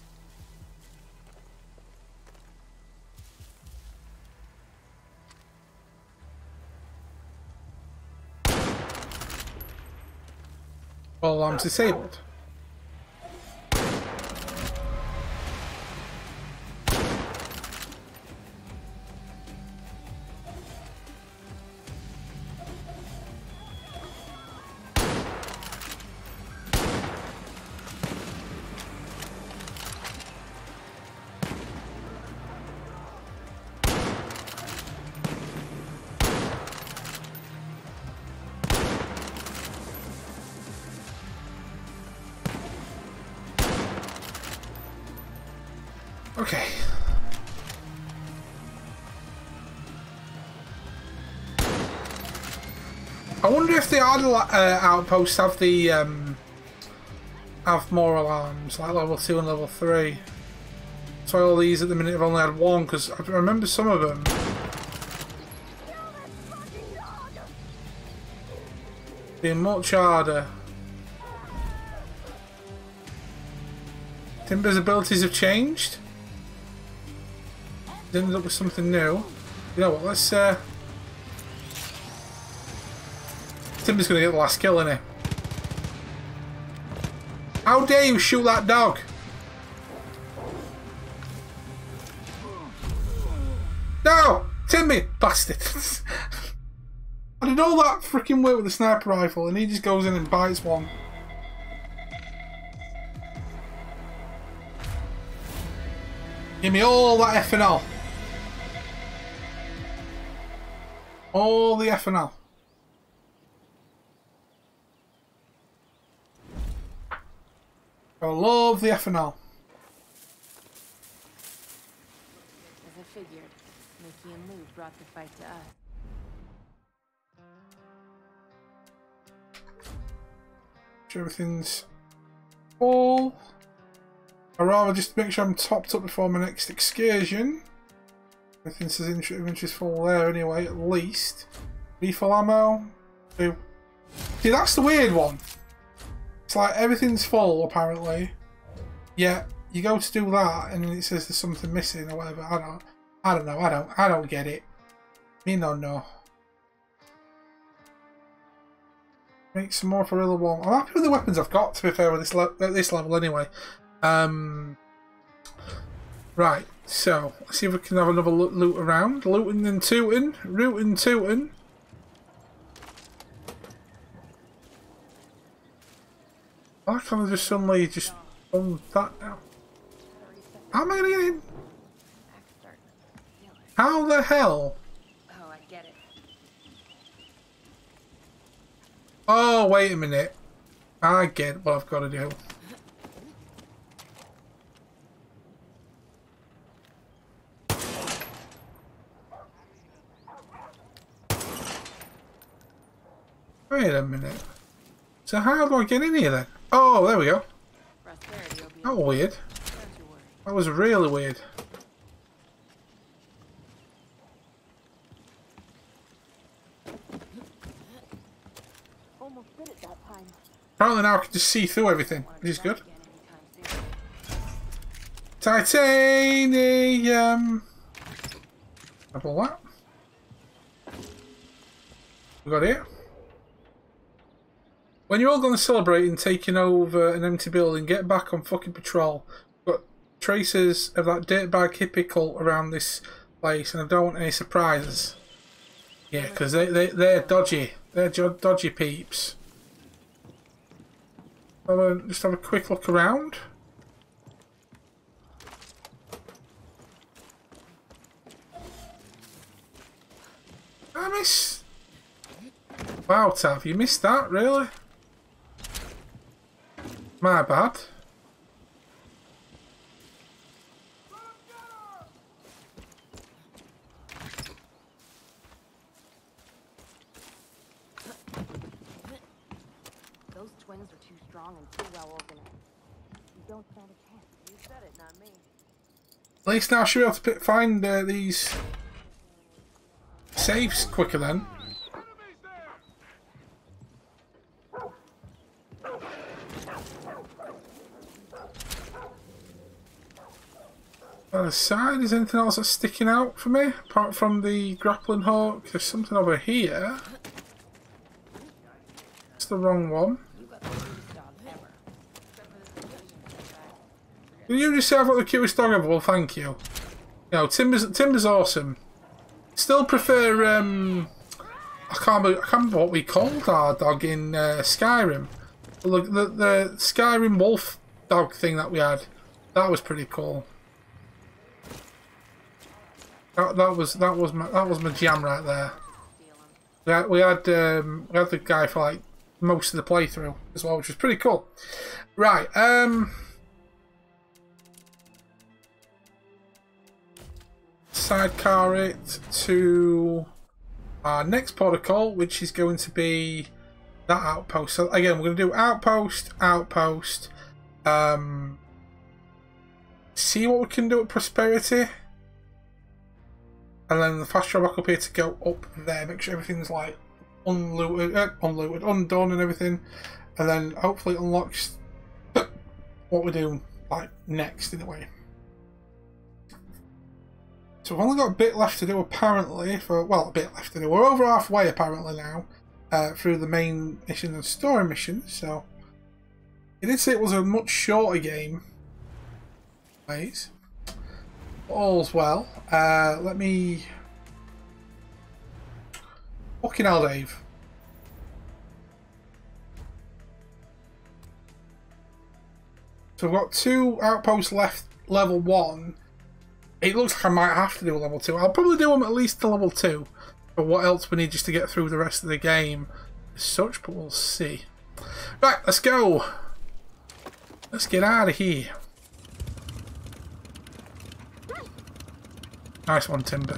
All alarms disabled. Okay. I wonder if the other uh, outposts have the um, have more alarms, like level two and level three. So all these at the minute have only had one, because I remember some of them. Being much harder. Timber's abilities have changed. Ended up with something new. You know what, let's uh Timber's gonna get the last kill, isn't he? How dare you shoot that dog? No! Timmy! Bastard! I did all that freaking work with the sniper rifle and he just goes in and bites one. Give me all that F and L. All the F and L. I love the F and L. As I figured, making a move brought the fight to us. Sure everything's full. I'd rather just make sure I'm topped up before my next excursion. Everything says inventory's full there anyway, at least. Refill ammo. See, that's the weird one. It's like everything's full apparently. Yeah, you go to do that and then it says there's something missing or whatever. I don't I don't know, I don't I don't get it. Me no no. Make some more for real one. I'm happy with the weapons I've got, to be fair, with this le at this level anyway. Um Right, so let's see if we can have another loot, loot around. Looting and tooting, rooting tooting. Why can't I just suddenly just on that now? How am I gonna get in? How the hell? Oh, I get it. Oh, wait a minute. I get what I've got to do. Wait a minute. So how do I get in here then? Oh, there we go. That was weird. That was really weird. Apparently now I can just see through everything, which is good. Titanium! Double that. We got here. When you're all going to celebrate and taking over an empty building, get back on fucking patrol. We've got traces of that dirtbag hippie cult around this place, and I don't want any surprises. Yeah, because they, they, they're dodgy. They're dodgy peeps. I'll just have a quick look around. I miss... Wow, Tav, you missed that, really? My bad. Those twins are too strong and too well organized. You don't stand a chance. You said it, not me. At least now I should be able to pick, find uh, these safes quicker then. On the side, is anything else that's sticking out for me? Apart from the grappling hook, there's something over here. It's the wrong one. Did you just say I've got the cutest dog ever? Well, thank you. You know, Timber's, Timber's awesome. Still prefer, um... I can't, remember, I can't remember what we called our dog in uh, Skyrim. The, the, the Skyrim wolf dog thing that we had. That was pretty cool. That, that was that was my that was my jam right there. We had we had, um, we had the guy for like most of the playthrough as well, which was pretty cool. Right, um, sidecar it to our next protocol, which is going to be that outpost. So again, we're going to do outpost, outpost. Um, see what we can do at prosperity. And then the fast travel back up here to go up there, make sure everything's like unlooted, uh, unlooted, undone and everything. And then hopefully it unlocks what we're doing like next in a way. So we've only got a bit left to do apparently, for well a bit left to do. We're over halfway apparently now, uh, through the main mission and story missions, so it did say it was a much shorter game. Wait. All's well. Uh, let me... Fucking hell, Dave. So we've got two outposts left, level one. It looks like I might have to do a level two. I'll probably do them at least to level two. But what else we need just to get through the rest of the game as such, but we'll see. Right, let's go. Let's get out of here. Nice one, Timber.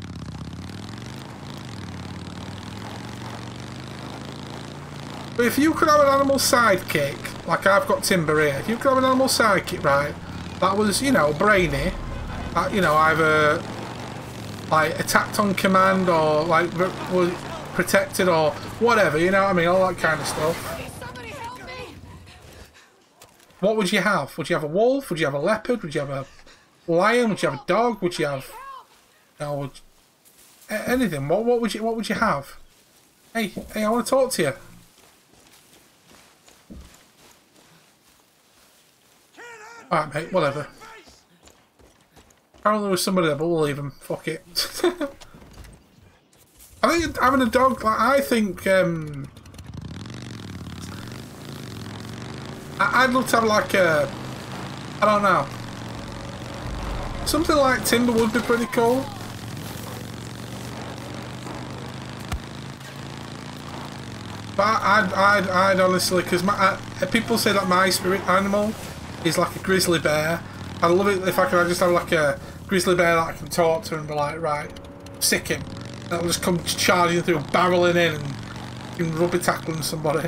But if you could have an animal sidekick, like I've got Timber here, if you could have an animal sidekick, right, that was, you know, brainy, that, you know, either like attacked on command or like was protected or whatever, you know what I mean, all that kind of stuff. Somebody help me! what would you have? Would you have a wolf? Would you have a leopard? Would you have a lion? Would you have a dog? Would you have, you know, would, anything? What what would you what would you have? Hey, hey, I want to talk to you. Alright, mate, whatever. Apparently there was somebody there, but we'll leave him. Fuck it. I think having a dog, like, I think, um... I I'd love to have, like, a... I don't know. Something like Timber would be pretty cool. But I'd, I'd, I'd honestly, because my I, people say that my spirit animal is like a grizzly bear. I'd love it if I could just have like a grizzly bear that I can talk to and be like, right, sick him. That'll just come charging through, barreling in and, and rubber tackling somebody.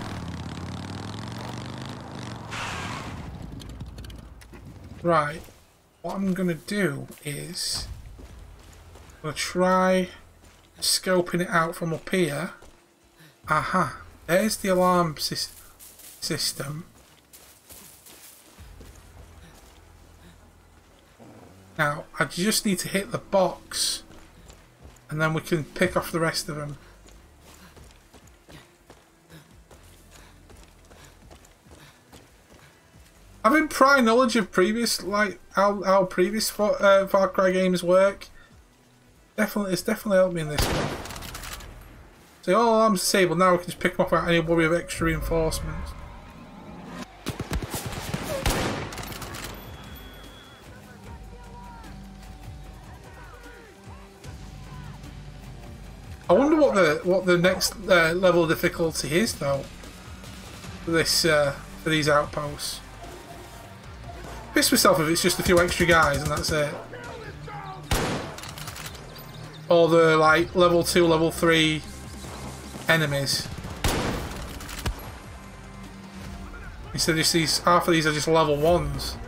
Right, what I'm going to do is I'm going to try scoping it out from up here. Aha, there's the alarm sy system. Now, I just need to hit the box and then we can pick off the rest of them. Having prior knowledge of previous, like, how, how previous Far, uh, Far Cry games work, definitely, it's definitely helped me in this one. So all alarms disabled, now we can just pick them up without any worry of extra reinforcements. I wonder what the what the next uh, level of difficulty is though for this uh, for these outposts. Piss myself if it's just a few extra guys and that's it. Or the like level two, level three enemies. Instead of just these, half of these are just level ones.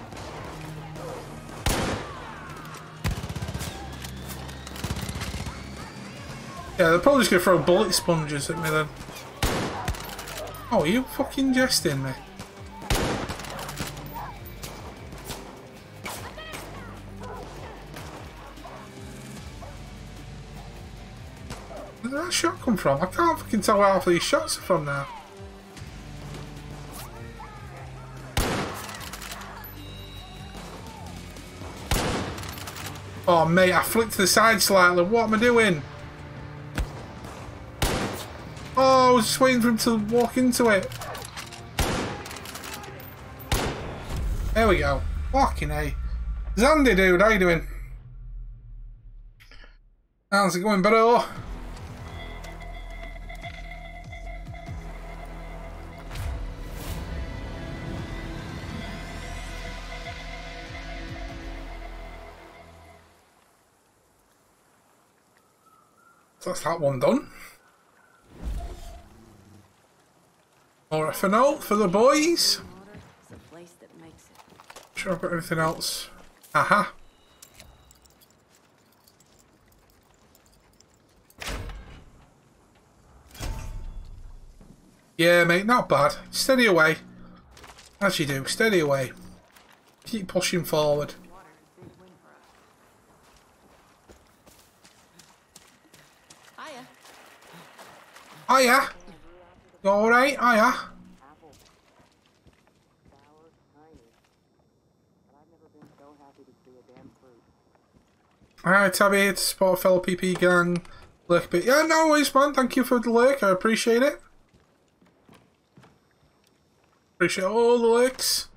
Yeah, they're probably just gonna throw bullet sponges at me then. Oh, are you fucking jesting me? Where did that shot come from? I can't fucking tell where half of these shots are from now. Oh mate, I flicked to the side slightly. What am I doing? Oh, I was just waiting for him to walk into it. There we go. Fucking A. Zandy dude, how you doing? How's it going, bro? So that's that one done. More ethanol for the boys. Sure I've got everything else. Aha. Yeah mate, not bad. Steady away. As you do, steady away. Keep pushing forward. Hiya. You alright? Hiya. Alright, Taavi here to support fellow P P gang. Lurk bit. Yeah, no worries, man. Thank you for the lurk. I appreciate it. Appreciate all the lurks.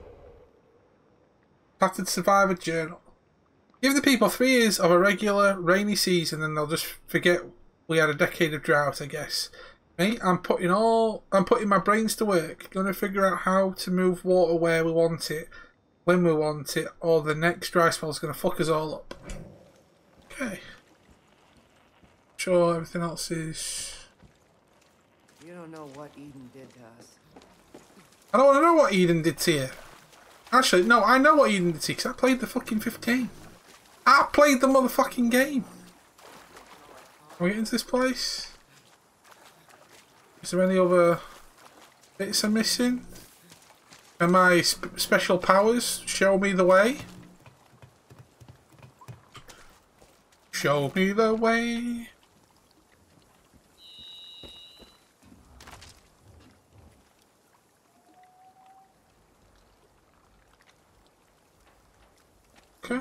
Tattered Survivor Journal. Give the people three years of a regular rainy season and they'll just forget we had a decade of drought, I guess. Mate, I'm putting all I'm putting my brains to work, gonna figure out how to move water where we want it, when we want it, or the next dry spell's gonna fuck us all up. Okay. Sure, everything else is. You don't know what Eden did to us. I don't want to know what Eden did to you. Actually, no, I know what Eden did to you because I played the fucking fifth game. I played the motherfucking game. Can we get into this place? Is there any other bits I'm missing? And my sp special powers show me the way. Show me the way. Okay.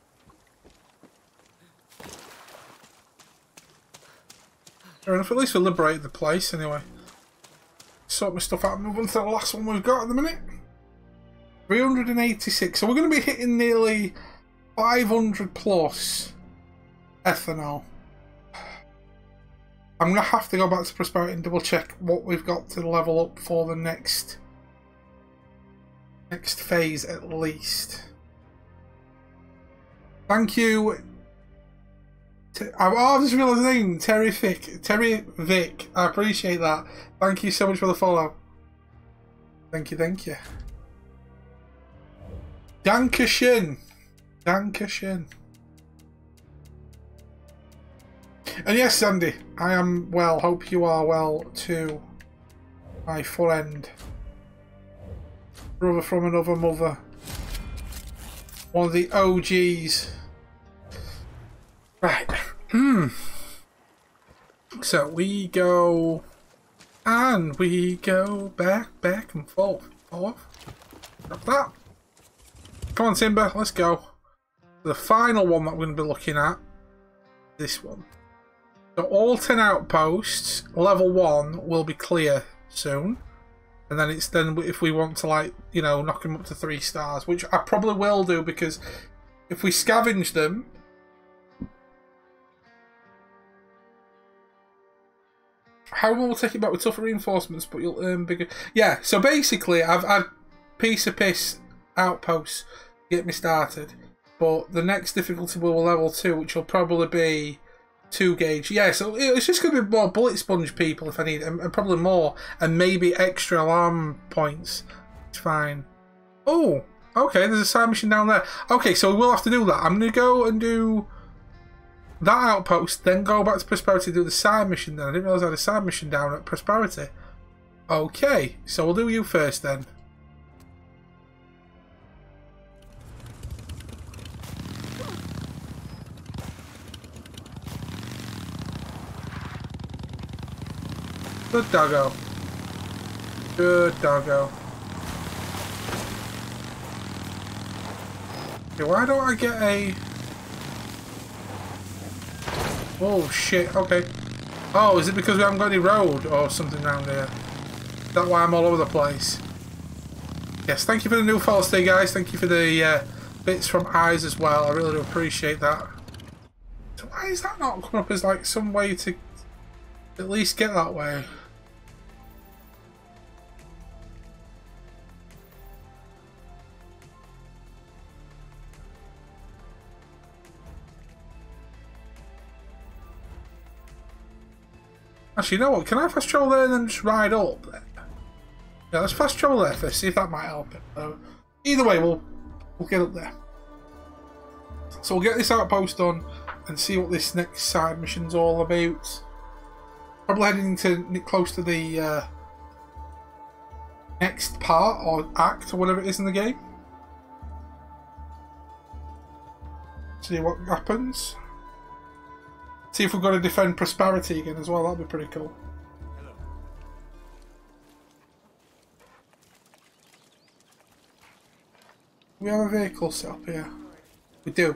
Fair enough, at least we liberated the place anyway. Sort my stuff out and move on to the last one we've got at the minute. three hundred eighty-six, so we're going to be hitting nearly five hundred plus ethanol. I'm going to have to go back to Prosperity and double check what we've got to level up for the next next phase at least. Thank you. Oh, I just realised the name, Terry Vic. Terry Vic. I appreciate that. Thank you so much for the follow. Thank you, thank you. Dankeschön. Dankeschön. And yes, Sandy, I am well. Hope you are well too, my friend. Brother from another mother. One of the O Gs. Right. Hmm. So we go and we go back, back and forth, forth. Drop that. Come on, Timber, let's go. The final one that we're going to be looking at, this one. So all ten outposts, level one, will be clear soon. And then it's then if we want to, like, you know, knock them up to three stars, which I probably will do, because if we scavenge them, Highwaymen will take it back with tougher reinforcements, but you'll earn bigger. Yeah, so basically, I've had piece of piss outposts to get me started, but the next difficulty will be level two, which will probably be two gauge. Yeah, so it's just going to be more bullet sponge people if I need, and, and probably more, and maybe extra alarm points. It's fine. Oh, okay, there's a side mission down there. Okay, so we will have to do that. I'm going to go and do that outpost, then go back to Prosperity to do the side mission then. I didn't realise I had a side mission down at Prosperity. Okay, so we'll do you first then. Good doggo. Good doggo. Okay, why don't I get a... Oh shit, okay. Oh, is it because we haven't got any road or something around here? Is that why I'm all over the place? Yes, thank you for the new follow stay, guys. Thank you for the uh, bits from Eyes as well. I really do appreciate that. So why is that not coming up as like some way to at least get that way? Actually, you know what? Can I fast travel there and then just ride up? Yeah, let's fast travel there first, see if that might help it. Uh, either way, we'll we'll get up there. So we'll get this outpost done and see what this next side mission's all about. Probably heading to close to the uh, next part or act or whatever it is in the game. See what happens. See if we've got to defend Prosperity again as well. That'd be pretty cool. Hello. We have a vehicle set up here. We do.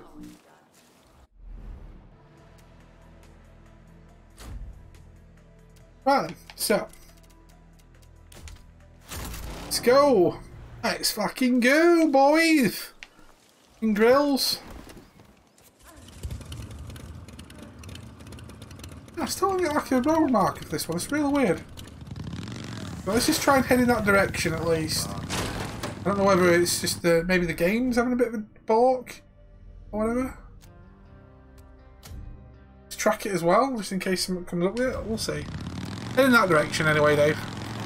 Right then, so let's go. Let's fucking go, boys and grills. I still don't get like a road marker for this one. It's really weird. But let's just try and head in that direction at least. I don't know whether it's just uh, maybe the game's having a bit of a balk or whatever. Let's track it as well, just in case something comes up with it. We'll see. Head in that direction anyway, Dave.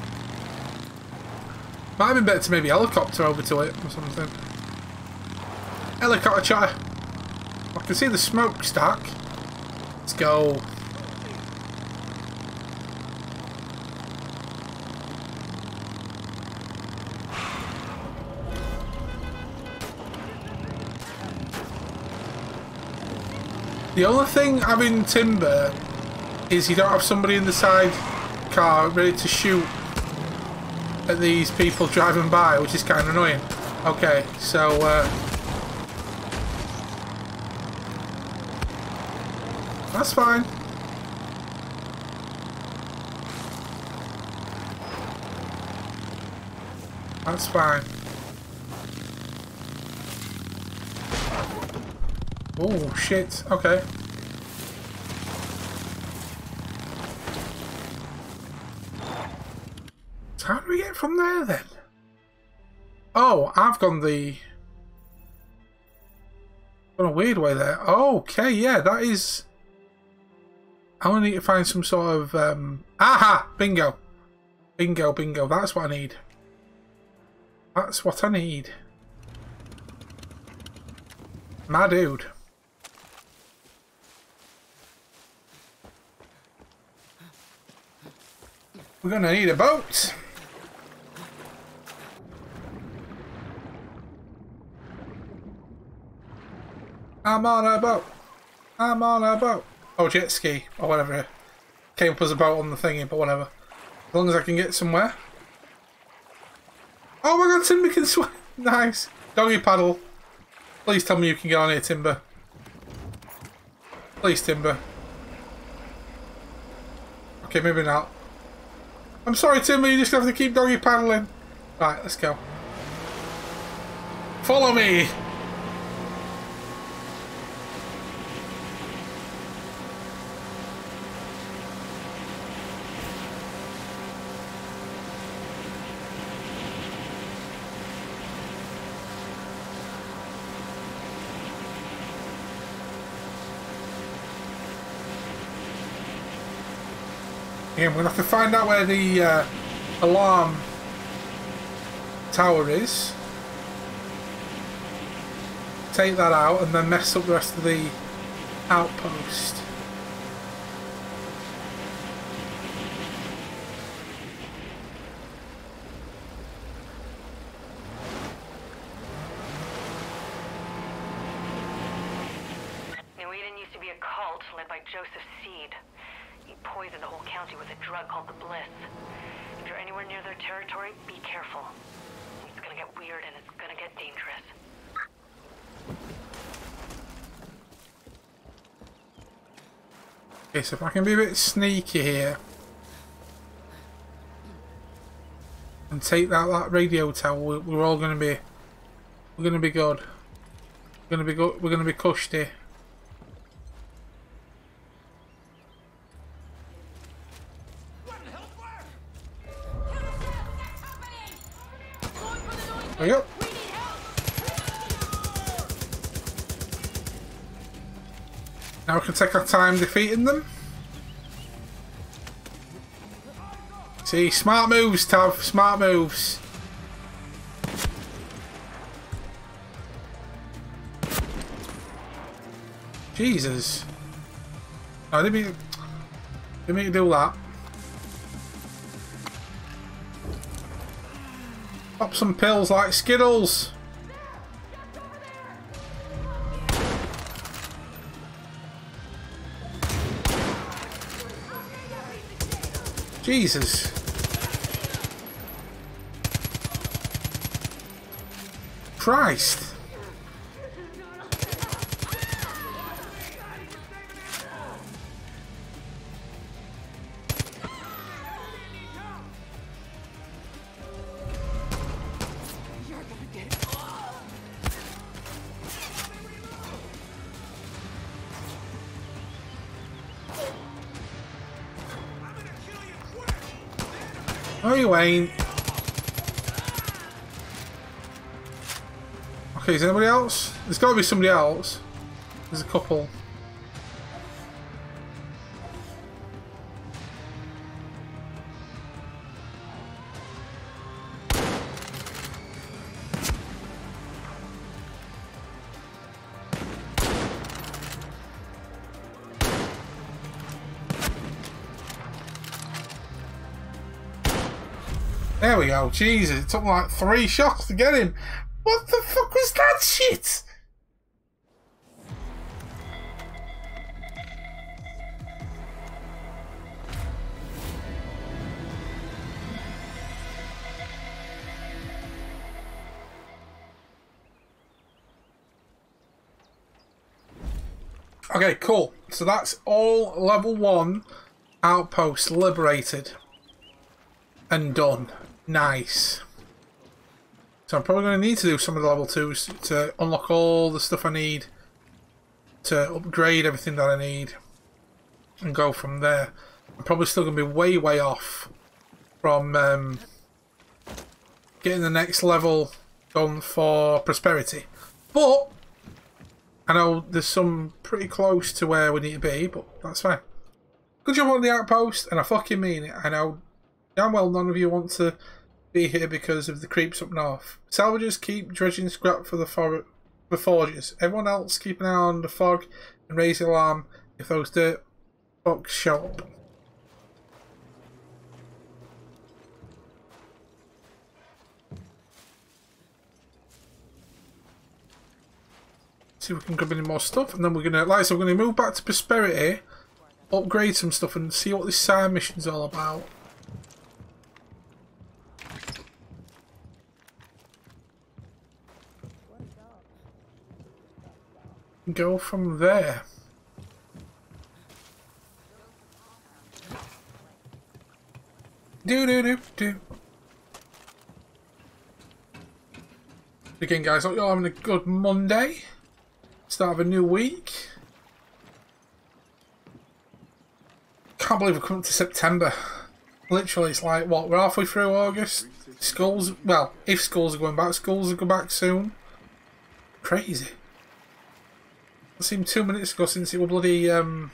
Might have been better to maybe helicopter over to it or something. Helicopter chatter. I can see the smokestack. Let's go. The only thing having timber is you don't have somebody in the side car ready to shoot at these people driving by, which is kind of annoying. Okay, so uh, that's fine. That's fine. Oh shit, okay. So how do we get from there then? Oh, I've gone the... gone a weird way there. Oh, okay, yeah, that is... I want to need to find some sort of... Um... Aha! Bingo! Bingo, bingo, that's what I need. That's what I need. My dude. We're gonna need a boat. I'm on a boat. I'm on a boat. Oh, jet ski or whatever. Came up as a boat on the thingy, but whatever. As long as I can get somewhere. Oh my god, Timber can swim. Nice. Doggy paddle. Please tell me you can get on here, Timber. Please, Timber. Okay, maybe not. I'm sorry, Timber, you just have to keep doggy paddling. Right, let's go. Follow me! Yeah, we're going to have to find out where the uh, alarm tower is. Take that out and then mess up the rest of the outpost. New Eden used to be a cult led by Joseph Seed. He poisoned the whole county with a drug called the Bliss. If you're anywhere near their territory, be careful. It's gonna get weird and it's gonna get dangerous. Okay, so if I can be a bit sneaky here and take out that radio tower, we're, we're all gonna be we're gonna be good. We're gonna be good. We're gonna be cushed here. There we go. Now we can take our time defeating them. See, smart moves, Tav, smart moves. Jesus. No, I didn't mean, didn't mean to do that. Pop some pills like Skittles. Jesus. Christ. No, you ain't. Okay, is anybody else? There's got to be somebody else. There's a couple. There we go. Jesus, it took me like three shots to get him. What the fuck was that shit? Okay, cool. So that's all level one outposts liberated and done. Nice. So I'm probably going to need to do some of the level twos to unlock all the stuff I need to upgrade everything that I need and go from there. I'm probably still going to be way, way off from um, getting the next level done for prosperity. But I know there's some pretty close to where we need to be, but that's fine. Good job on the outpost, and I fucking mean it. I know damn well none of you want to be here because of the creeps up north. Salvagers keep dredging scrap for the, for the forges. Everyone else keep an eye on the fog and raise the alarm if those dirt fucks show up. See if we can grab any more stuff, and then we're gonna, like I said, we're gonna move back to prosperity, upgrade some stuff, and see what this side mission's all about. Go from there. Do do do do. Again, guys, hope you're having a good Monday. Start of a new week. Can't believe we're coming to September. Literally, it's like, what, we're halfway through August. Schools, well, if schools are going back, schools will go back soon. Crazy. It seemed two minutes ago since it was bloody um,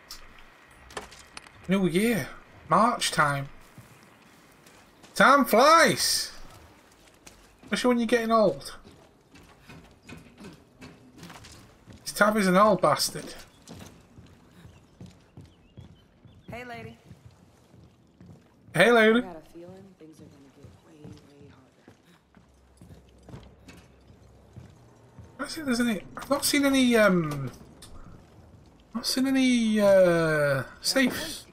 New Year, March time. Time flies, especially when you're getting old. Taavi's an old bastard. Hey, lady. Hey, lady. I got a feeling things are gonna get way, way harder. I don't think there's any. I've not seen any. Um, I've not seen any uh, safes.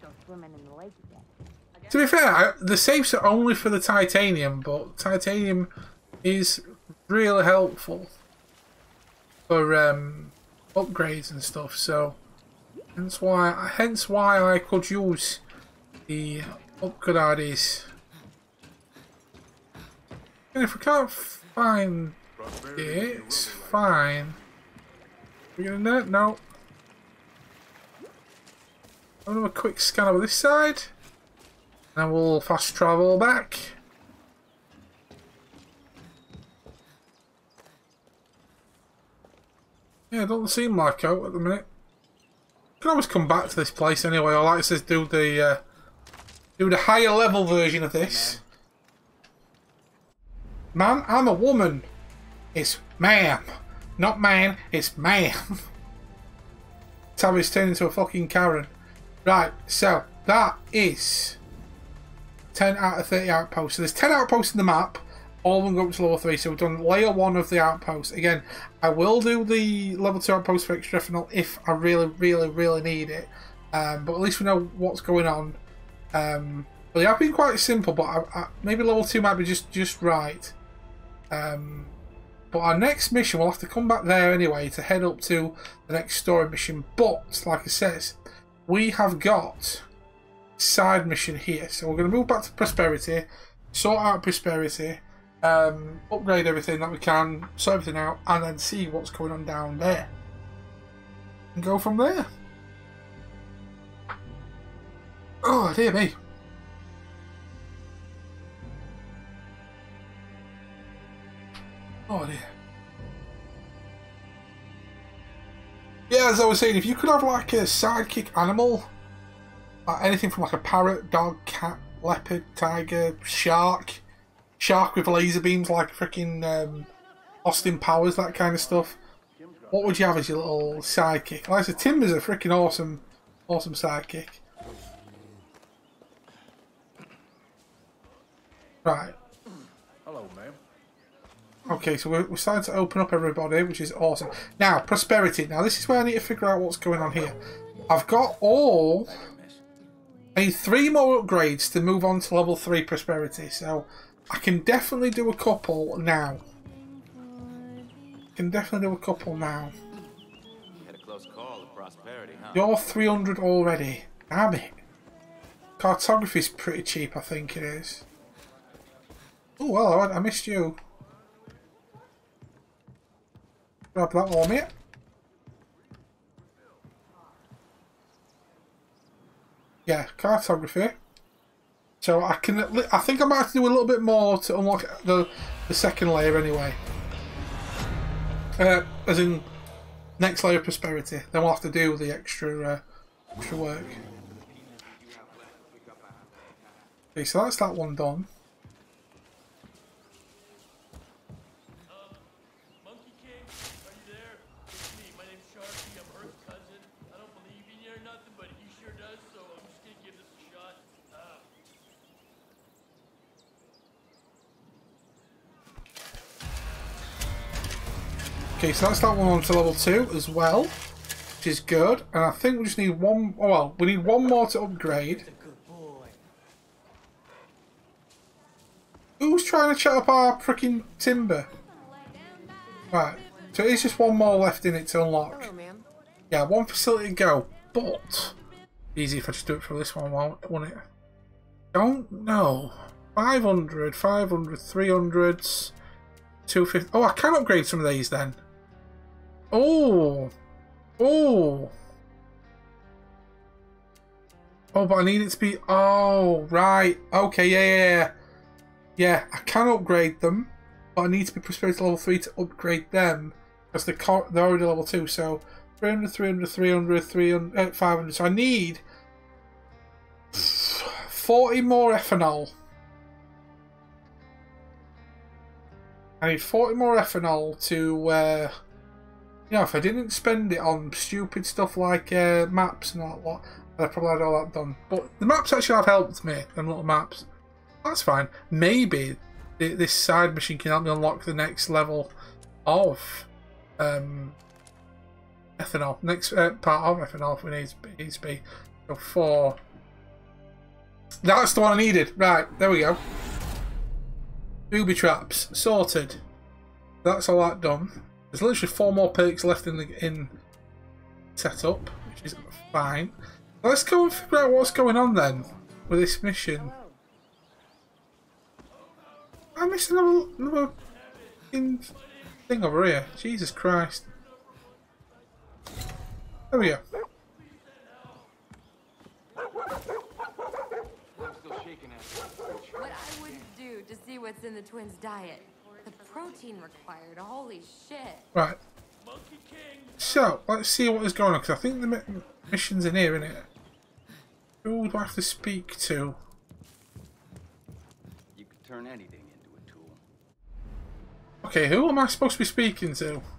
To be fair, I, the safes are only for the titanium, but titanium is really helpful for um, upgrades and stuff. So hence why, hence why I could use the upgrades. And if we can't find it, it's fine. We're gonna know. No. I'll do a quick scan over this side. And we'll fast travel back. Yeah, it doesn't seem like out at the minute. You can always come back to this place anyway. I like to do the uh, do the higher level version of this. Man, I'm a woman. It's ma'am, not man. It's ma'am. Taavi's turned into a fucking Karen. Right, so that is ten out of thirty outposts. So there's ten outposts in the map. All of them go up to level three. So we've done layer one of the outposts. Again, I will do the level two outpost for extra ethanol if I really, really, really need it. Um, but at least we know what's going on. Um, but they have been quite simple. But I, I, maybe level two might be just just right. Um, but our next mission, we'll have to come back there anyway to head up to the next story mission. But like I says, we have got side mission here, so we're going to move back to prosperity, sort out prosperity, um, upgrade everything that we can, sort everything out, and then see what's going on down there and go from there. Oh dear me. Oh dear. Yeah, as I was saying, if you could have like a sidekick animal, like anything from like a parrot, dog, cat, leopard, tiger, shark, shark with laser beams like freaking um, Austin Powers, that kind of stuff. What would you have as your little sidekick? Like I said, Timber's a freaking awesome, awesome sidekick. Right. Hello, ma'am. Okay, so we're, we're starting to open up everybody, which is awesome. Now, prosperity. Now, this is where I need to figure out what's going on here. I've got all... I need three more upgrades to move on to level three prosperity, so I can definitely do a couple now. I can definitely do a couple now. You had a close call, the prosperity, huh? You're three hundred already. Damn it. Cartography's pretty cheap, I think it is. Oh, hello, I, I missed you. Grab that one, mate. Yeah, cartography. So I can, I think I might have to do a little bit more to unlock the, the second layer anyway. Uh, as in, next layer of prosperity. Then we'll have to do the extra, uh, extra work. Okay, so that's that one done. Monkey King, are you there? It's me. My name's Sharky. I'm Herc's cousin. I don't believe in you or nothing, but he sure does, so I'm just gonna give this a shot. Uh, Okay, so that's that one on to level two as well, which is good. And I think we just need one. Oh, well, we need one more to upgrade. Who's trying to chat up our freaking timber? Right, so it's just one more left in it to unlock. Hello, ma'am. Yeah, one facility to go, but easy if I just do it for this one, won't won't it? Don't know. five hundred, five hundred, three hundred, two fifty. Oh, I can upgrade some of these then. Oh, oh, oh, but I need it to be. Oh, right. Okay, yeah, yeah, yeah. Yeah, I can upgrade them, but I need to be prosperity level three to upgrade them because they're, they're already level two. So three hundred, three hundred, three hundred, three hundred, uh, five hundred. So I need forty more ethanol. I need forty more ethanol to, uh, you know, if I didn't spend it on stupid stuff like uh, maps and all that lot, I'd probably had all that done. But the maps actually have helped me, them little maps. That's fine. Maybe this side mission can help me unlock the next level of um, ethanol. Next uh, part of ethanol if we need to, needs to be. So four. That's the one I needed. Right, there we go. Booby traps sorted. That's all that done. There's literally four more perks left in the in setup, which is fine. Let's go and figure out what's going on then with this mission. I missed another, another thing over here. Jesus Christ. There we go. What I wouldn't do to see what's in the twins' diet. The protein required, holy shit. Right. So, let's see what is going on, because I think the mission's in here, isn't it? Who do I have to speak to? You could turn anything into a tool. Okay, who am I supposed to be speaking to? Just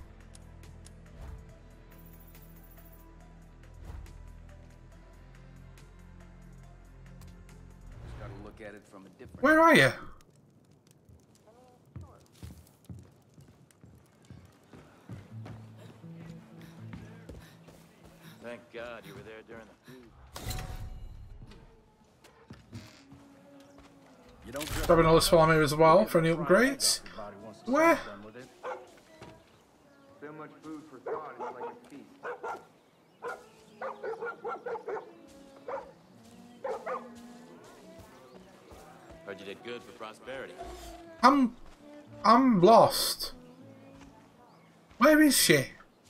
gotta look at it from a different. Where are you? Thank God you were there during the food. You don't just Grab another salami as well for any upgrades. Where? So much food for thought is like a feast. Heard you did good for prosperity. I'm... I'm lost. Where is she?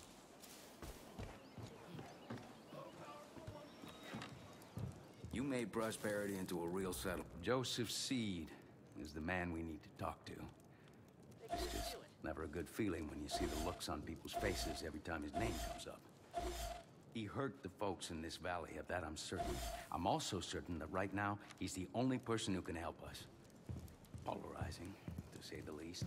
You made prosperity into a real settlement. Joseph Seed is the man we need to talk to. It's just never a good feeling when you see the looks on people's faces every time his name comes up. He hurt the folks in this valley, of that I'm certain. I'm also certain that right now, he's the only person who can help us. Polarizing, to say the least.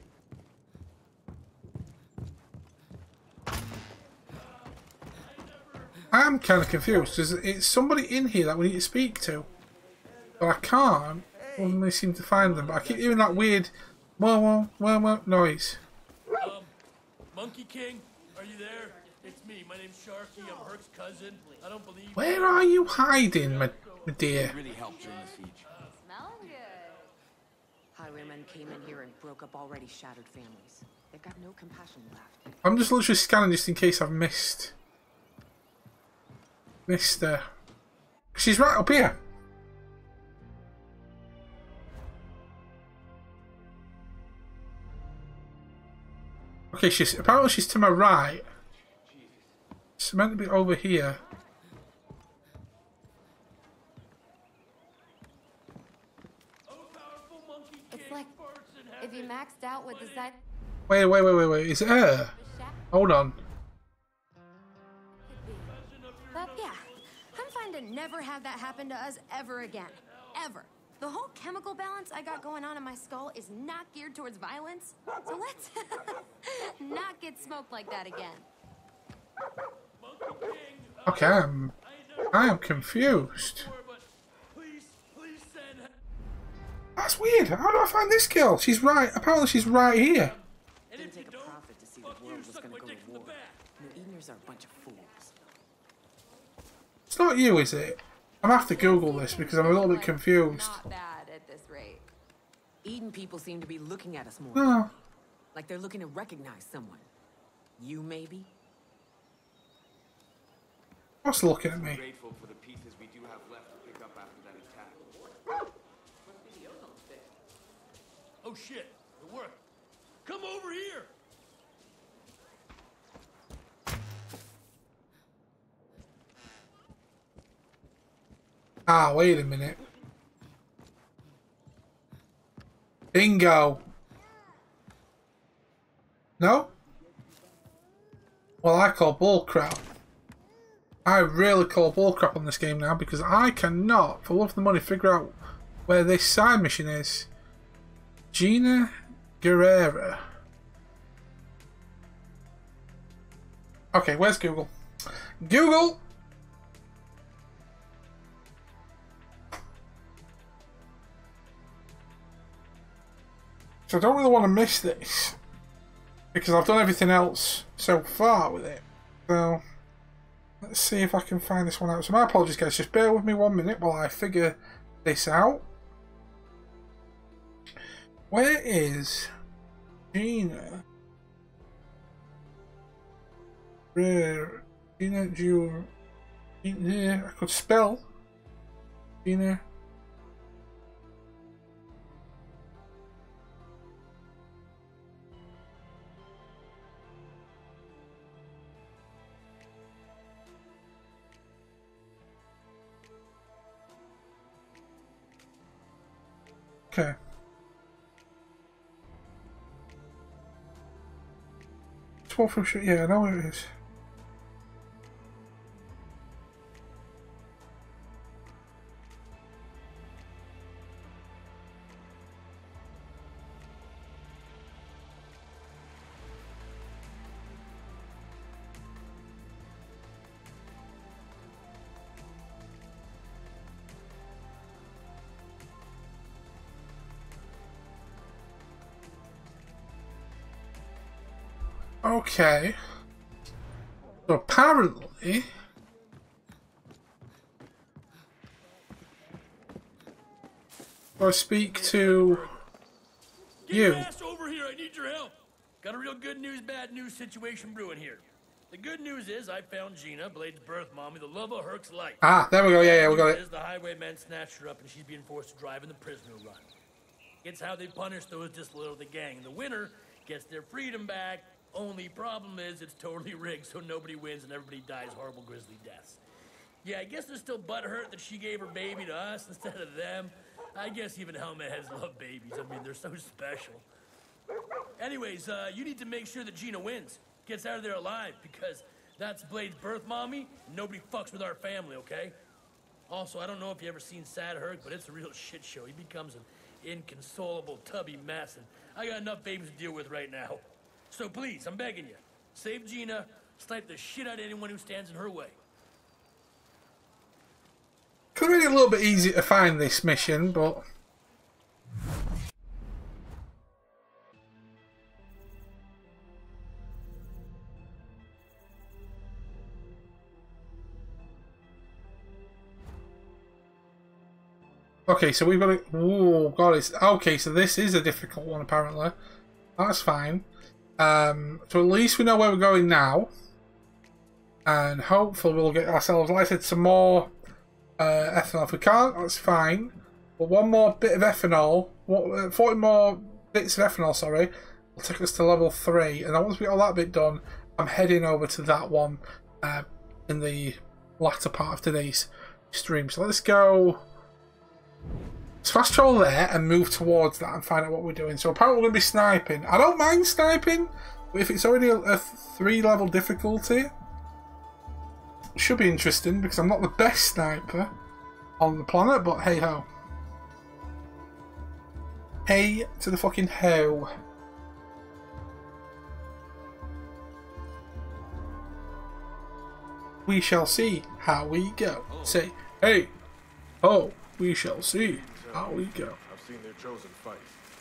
I'm kind of confused because it's somebody in here that we need to speak to, but I can't. Suddenly seem to find them, but I keep hearing that weird whoa whoa whoa whoa noise. Um, Monkey King, are you there? It's me. My name's Sharky. I'm Herc's cousin. I don't believe. Where are you hiding, my, my dear? Really helped during the siege. Smelling good. Highwaymen came in here and broke up already shattered families. They've got no compassion left. I'm just literally scanning just in case I've missed missed her. She's right up here. Okay, she's apparently she's to my right. She's meant to be over here. It's like if you maxed out with the side. Wait, wait, wait, wait, wait. Is it her? Hold on. But yeah, I'm fine to never have that happen to us ever again. Ever. The whole chemical balance I got going on in my skull is not geared towards violence. So let's not get smoked like that again. Okay, I'm, I am confused. That's weird. How do I find this girl? She's right. Apparently she's right here. It didn't take a prophet to see the world was going to go to war. New Edeners are a bunch of fools. It's not you, is it? I'm gonna have to Google this because I'm a little bit confused. Not bad at this rate. Eden people seem to be looking at us more. No. Like they're looking to recognize someone. You, maybe? What's looking at me? Grateful for the pieces we do have left to pick up after that attack. Oh shit, it worked. Come over here. Ah, wait a minute. Bingo. No? Well, I call bullcrap. I really call bullcrap on this game now because I cannot, for love of the money, figure out where this side mission is. Gina Guerrera. Okay, where's Google? Google! So I don't really want to miss this because I've done everything else so far with it. So let's see if I can find this one out. So my apologies guys, just bear with me one minute while I figure this out. Where is Gina? Where? Gina, Gina, Gina, I could spell Gina. Okay. twelve from shit, yeah, I know where it is. Okay. So apparently, I speak to Get you. your ass over here. I need your help. Got a real good news, bad news situation brewing here. The good news is I found Gina, Blade's birth mommy, the love of Herc's life. Ah, there we go. Yeah, yeah, we got it. Is the Highwaymen snatched her up and she's being forced to drive in the prisoner run. It's how they punish those disloyal to the gang. The winner gets their freedom back. Only problem is it's totally rigged, so nobody wins and everybody dies horrible grisly deaths. Yeah, I guess they're still butthurt that she gave her baby to us instead of them. I guess even helmet heads love babies. I mean, they're so special. Anyways, uh, you need to make sure that Gina wins. Gets out of there alive, because that's Blade's birth mommy. And nobody fucks with our family, okay? Also, I don't know if you ever seen Sad Herc, but it's a real shit show. He becomes an inconsolable, tubby mess, and I got enough babies to deal with right now. So please, I'm begging you, save Gina, snipe the shit out of anyone who stands in her way. Could have been a little bit easier to find this mission, but okay, so we've got it. Oh god, it's okay. So this is a difficult one, apparently. That's fine. Um, so at least we know where we're going now. And hopefully we'll get ourselves, like I said, some more uh, ethanol. If we can't, that's fine. But one more bit of ethanol, forty more bits of ethanol, sorry, will take us to level three. And then once we got all that bit done, I'm heading over to that one uh, in the latter part of today's stream. So let's go. Let's fast travel there and move towards that and find out what we're doing. So apparently we're going to be sniping. I don't mind sniping, but if it's already a, a three level difficulty, it should be interesting because I'm not the best sniper on the planet, but hey ho. Hey to the fucking ho. We shall see how we go. Say, hey, oh, we shall see how we go. I've seen their chosen fight.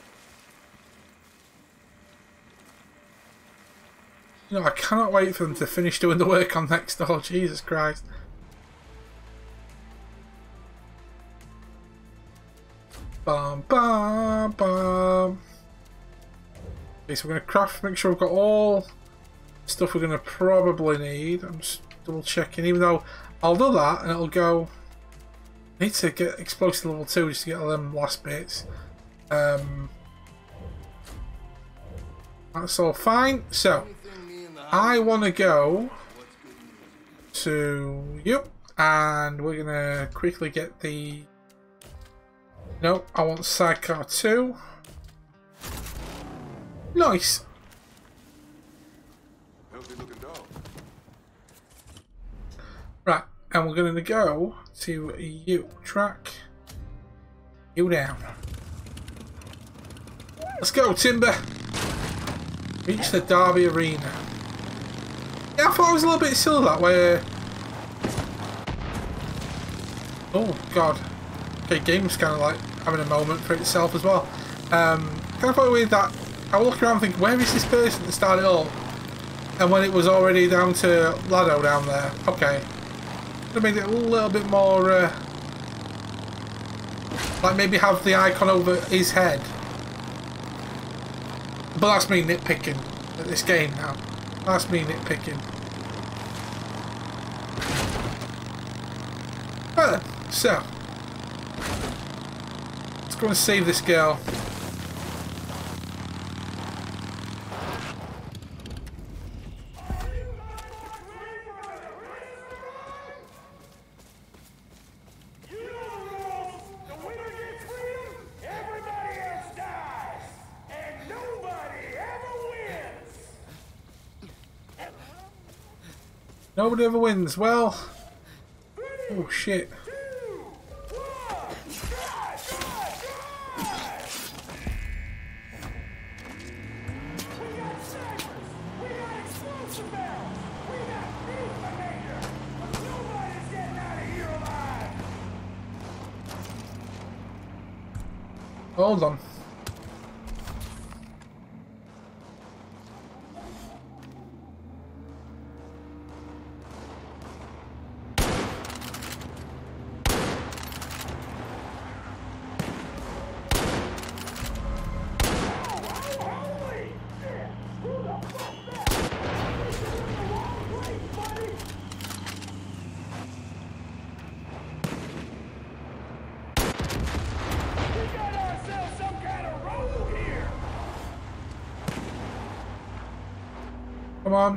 You know, I cannot wait for them to finish doing the work on next door. Jesus Christ. Bum, bum, bum. Okay, so we're going to craft, make sure we've got all stuff we're going to probably need. I'm just double checking, even though I'll do that and it'll go. I need to get explosive level two just to get all them last bits. Um, that's all fine. So I want to go to you, and we're gonna quickly get the. No, I want sidecar two. Nice. Right, and we're going to go to you. Track you down. Let's go, Timber. Reach the Derby Arena. Yeah, I thought it was a little bit silly that way. Oh, God. Okay, game's kind of like having a moment for itself as well. Um, kind of thought with that, I look around and think, where is this person that started it all? And when it was already down to Lado down there. Okay. To make it a little bit more, uh, like maybe have the icon over his head. But that's me nitpicking at this game now. That's me nitpicking. Right then, so let's go and save this girl. Nobody ever wins. Well, oh shit. Hold on. Come on.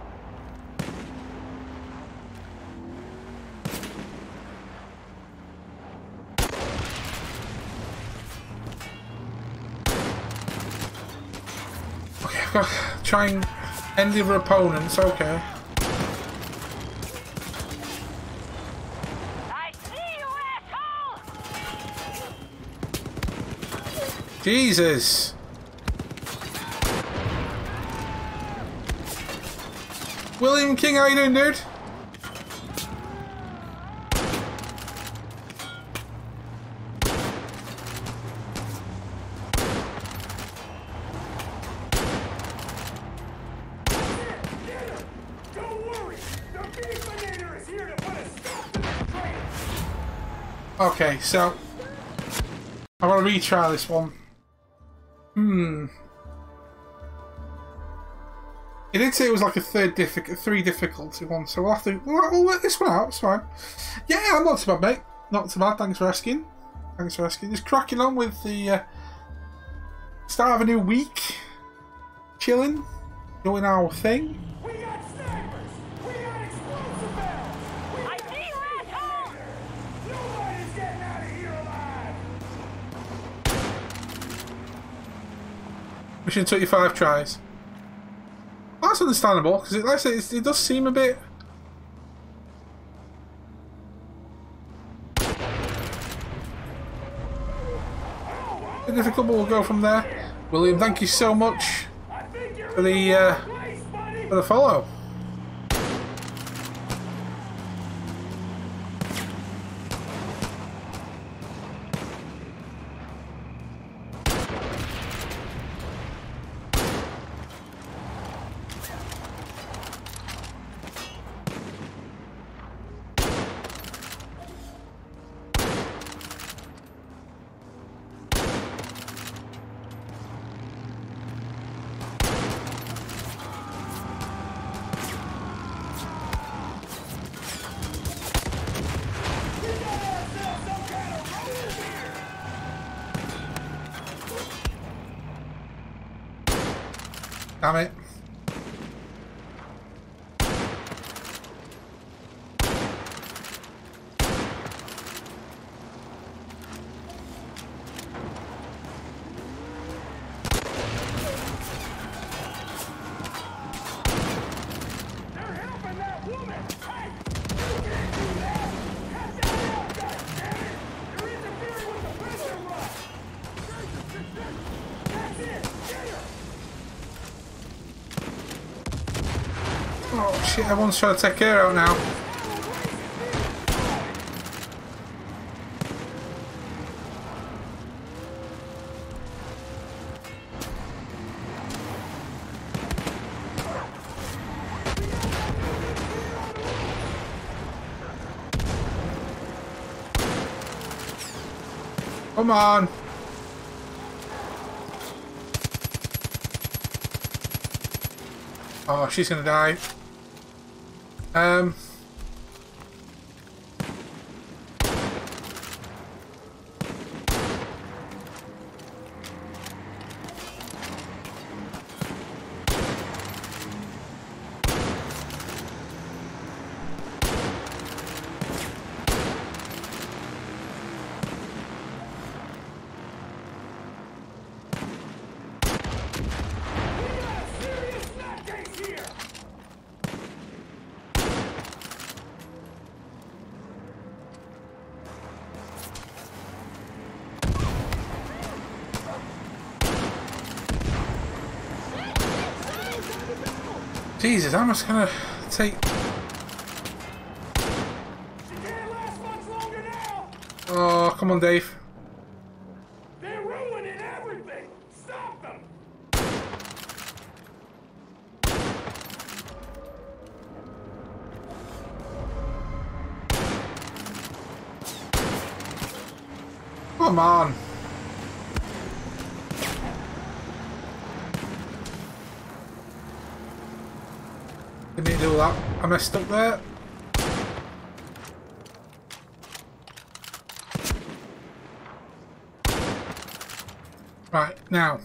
Okay, I've got to try and end the other opponents, okay. I see you, asshole! Jesus! William King, how you doing, dude? Okay, so I want to retry this one. Hmm. He did say it was like a third difficult, three difficulty one, so we'll have to. We'll, we'll work this one out. It's fine. Yeah, I'm not too bad, mate. Not too bad. Thanks for asking. Thanks for asking. Just cracking on with the uh, start of a new week. Chilling, doing our thing. We got snipers! We got explosive barrels! I see you, asshole! Nobody's getting out of here alive! Mission took you five tries. That's understandable, because it, like I say, it, it does seem a bit... a bit difficult, but we'll go from there. William, thank you so much for the, uh, for the follow. Damn it. Oh shit, everyone's trying to take her out now. Come on. Oh, she's gonna die. Um. Jesus, I'm just gonna take. Oh, come on, Dave. They're ruining everything. Stop them. Come on. Didn't mean to do that. I messed up there. Right, now.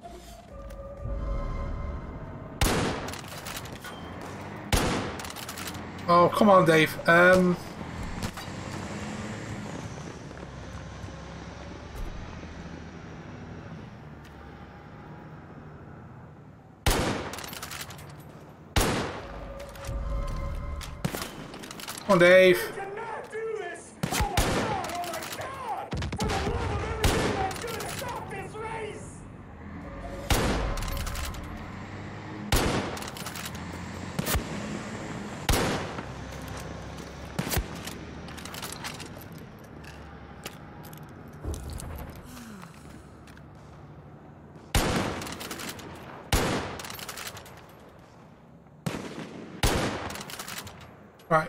Oh, come on, Dave. Um... Come on, Dave. Right.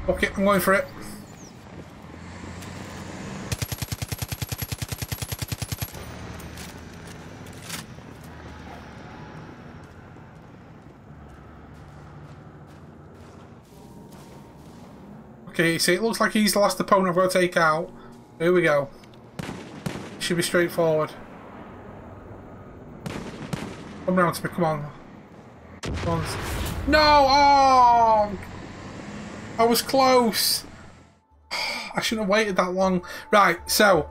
Okay, I'm going for it. Okay, see, it looks like he's the last opponent I've got to take out. Here we go. Should be straightforward. Come round to me, come on. Come on. No! Oh! I was close. I shouldn't have waited that long. Right, so.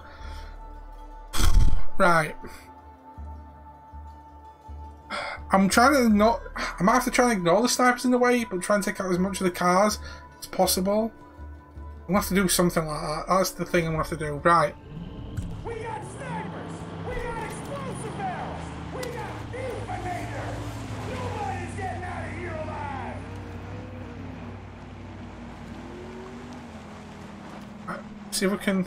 Right. I'm trying to not. I might have to try and ignore the snipers in the way, but try and take out as much of the cars as possible. I'm gonna have to do something like that. That's the thing I'm gonna have to do. Right. We got snipers! We got explosive barrels! We got detonators! Nobody's getting out of here alive! Right, see if we can.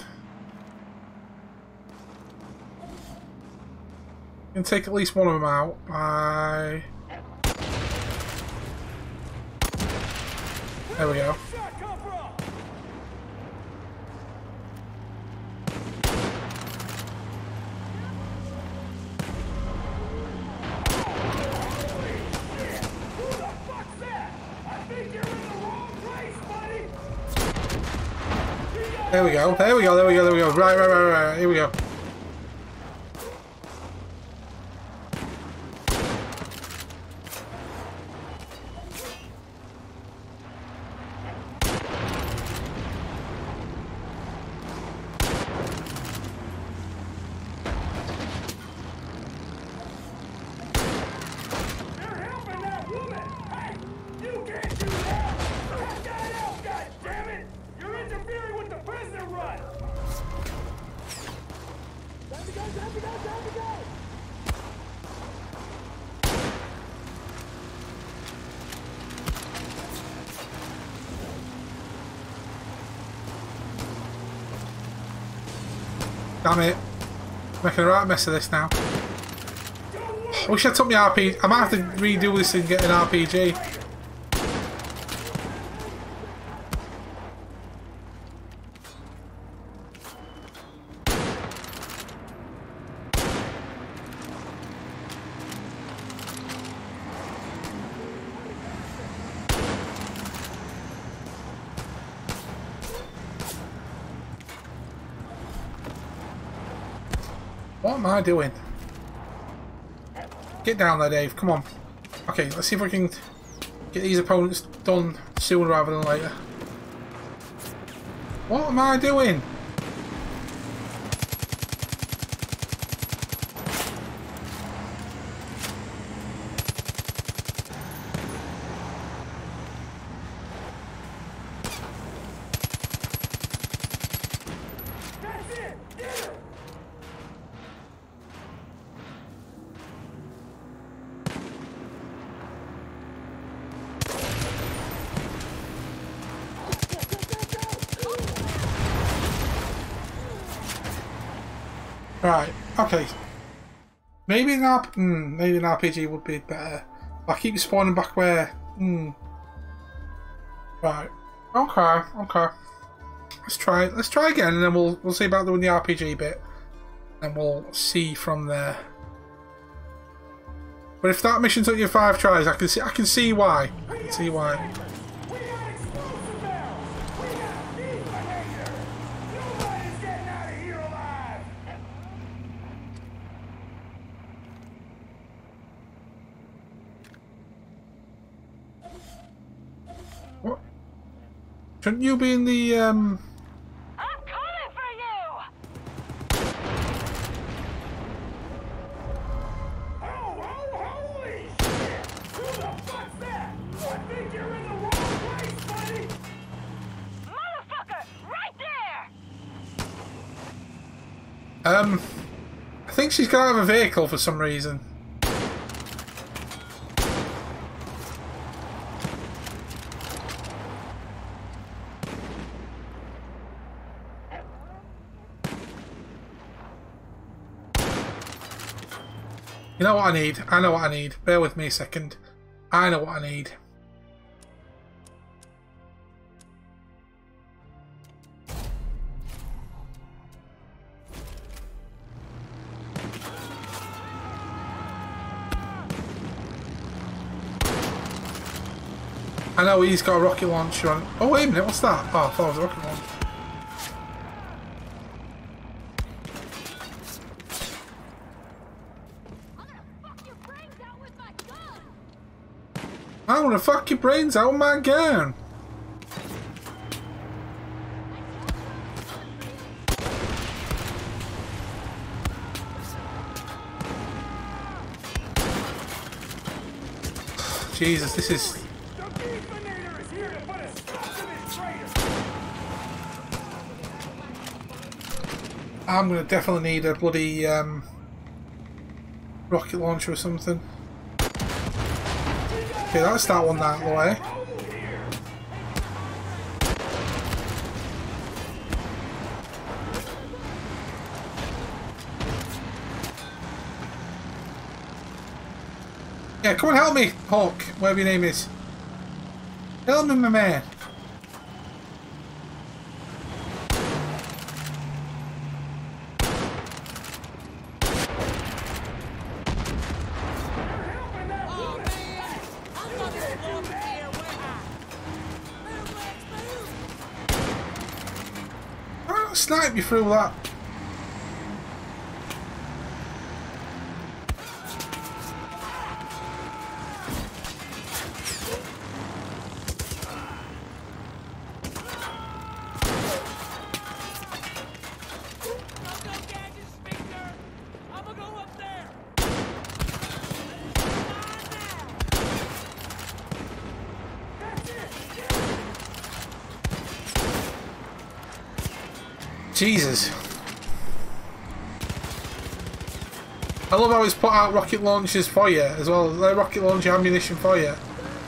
Can take at least one of them out by. There we go. There we go, there we go, there we go, there we go. Right, right, right, right, here we go. Damn it. I'm making a right mess of this now. I wish I took my R P G. I might have to redo this and get an R P G. What am I doing? Get down there, Dave. Come on. Okay, let's see if we can get these opponents done sooner rather than later. What am I doing? Right, okay. Maybe an, R P mm, maybe an R P G would be better. I keep spawning back where... Mm. Right. Okay, okay. Let's try it. Let's try again and then we'll we'll see about doing the R P G bit. And we'll see from there. But if that mission took you five tries, I can see I can see why. I can see why. What? Shouldn't you be in the um I'm coming for you! Oh, oh, holy shit! Who the fuck's that? I think you're in the wrong place, buddy! Motherfucker! Right there! Um I think she's got out of a vehicle for some reason. You know what I need? I know what I need. Bear with me a second. I know what I need. I know he's got a rocket launcher on. Oh, wait a minute, what's that? Oh, I thought it was a rocket launcher. I'm gonna fuck your brains out with my gun. Jesus, this is... I'm gonna definitely need a bloody um, rocket launcher or something. Okay, that's that one out of the way. Yeah, come on, help me, Hawk, whatever your name is. Help me, my man. I'll snipe you through that. Jesus. I love how it's put out rocket launchers for you as well. They're rocket launcher ammunition for you.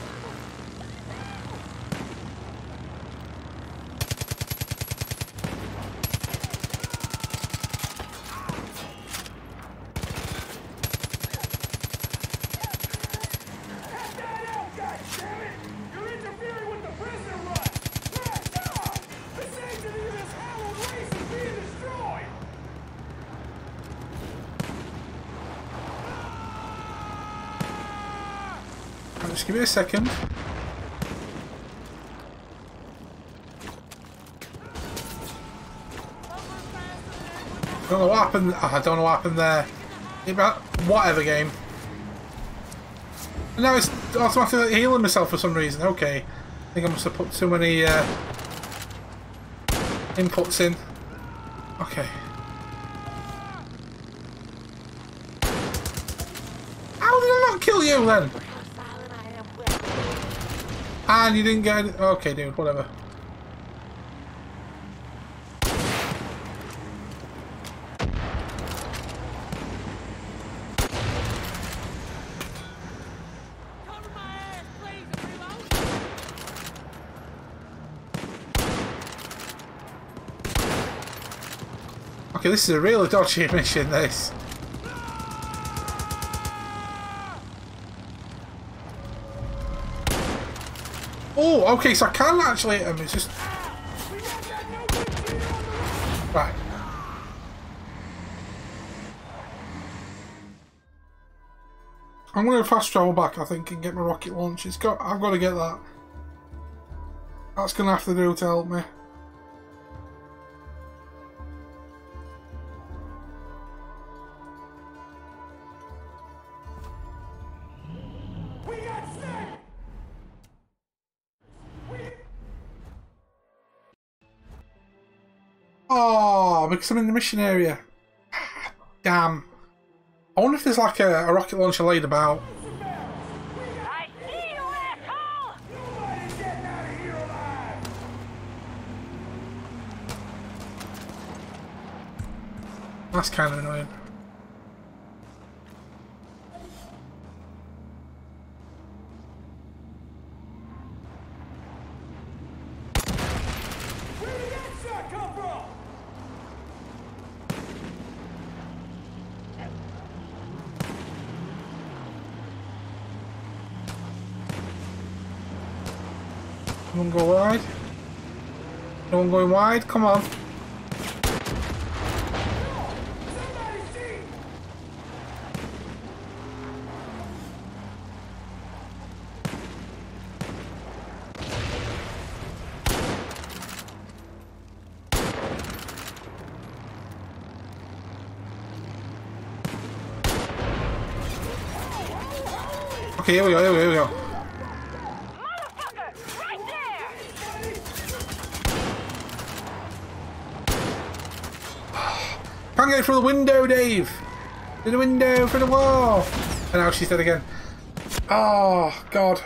Just give me a second. I don't know what happened. Oh, I don't know what happened there. Whatever game. Now it's automatically healing myself for some reason. Okay. I think I must have put too many uh, inputs in. Okay. How did I not kill you then? And you didn't get any... Okay, dude, whatever. Okay, this is a really dodgy mission, this. Oh, okay, so I can actually hit him, it's just... Right. I'm going to fast travel back, I think, and get my rocket launch. It's got, I've got to get that. That's going to have to do to help me. Oh, because I'm in the mission area. Damn. I wonder if there's like a, a rocket launcher laid about. I see you, asshole! Nobody's getting out of here alive! That's kind of annoying. No one go wide. No one going wide. Come on. Okay, here we go, here we go, here we go. Motherfucker! Right there! Can't get it through the window, Dave! Through the window, through the wall! And now she's dead again. Oh, God.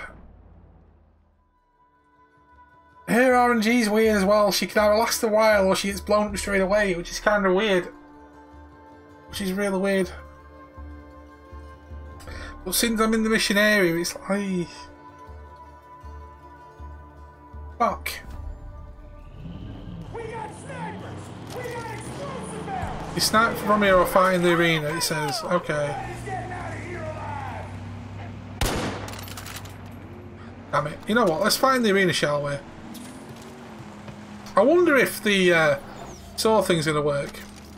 Her R N G's weird as well. She can either last a while or she gets blown up straight away, which is kind of weird. Which is really weird. But since I'm in the mission area, it's like... Fuck. We got snipers! We got explosive barrels! You snipe from here or fight in the arena, it says. Okay. Nobody's getting out of here alive! Damn it. You know what? Let's fight in the arena, shall we? I wonder if the uh, saw thing's going to work.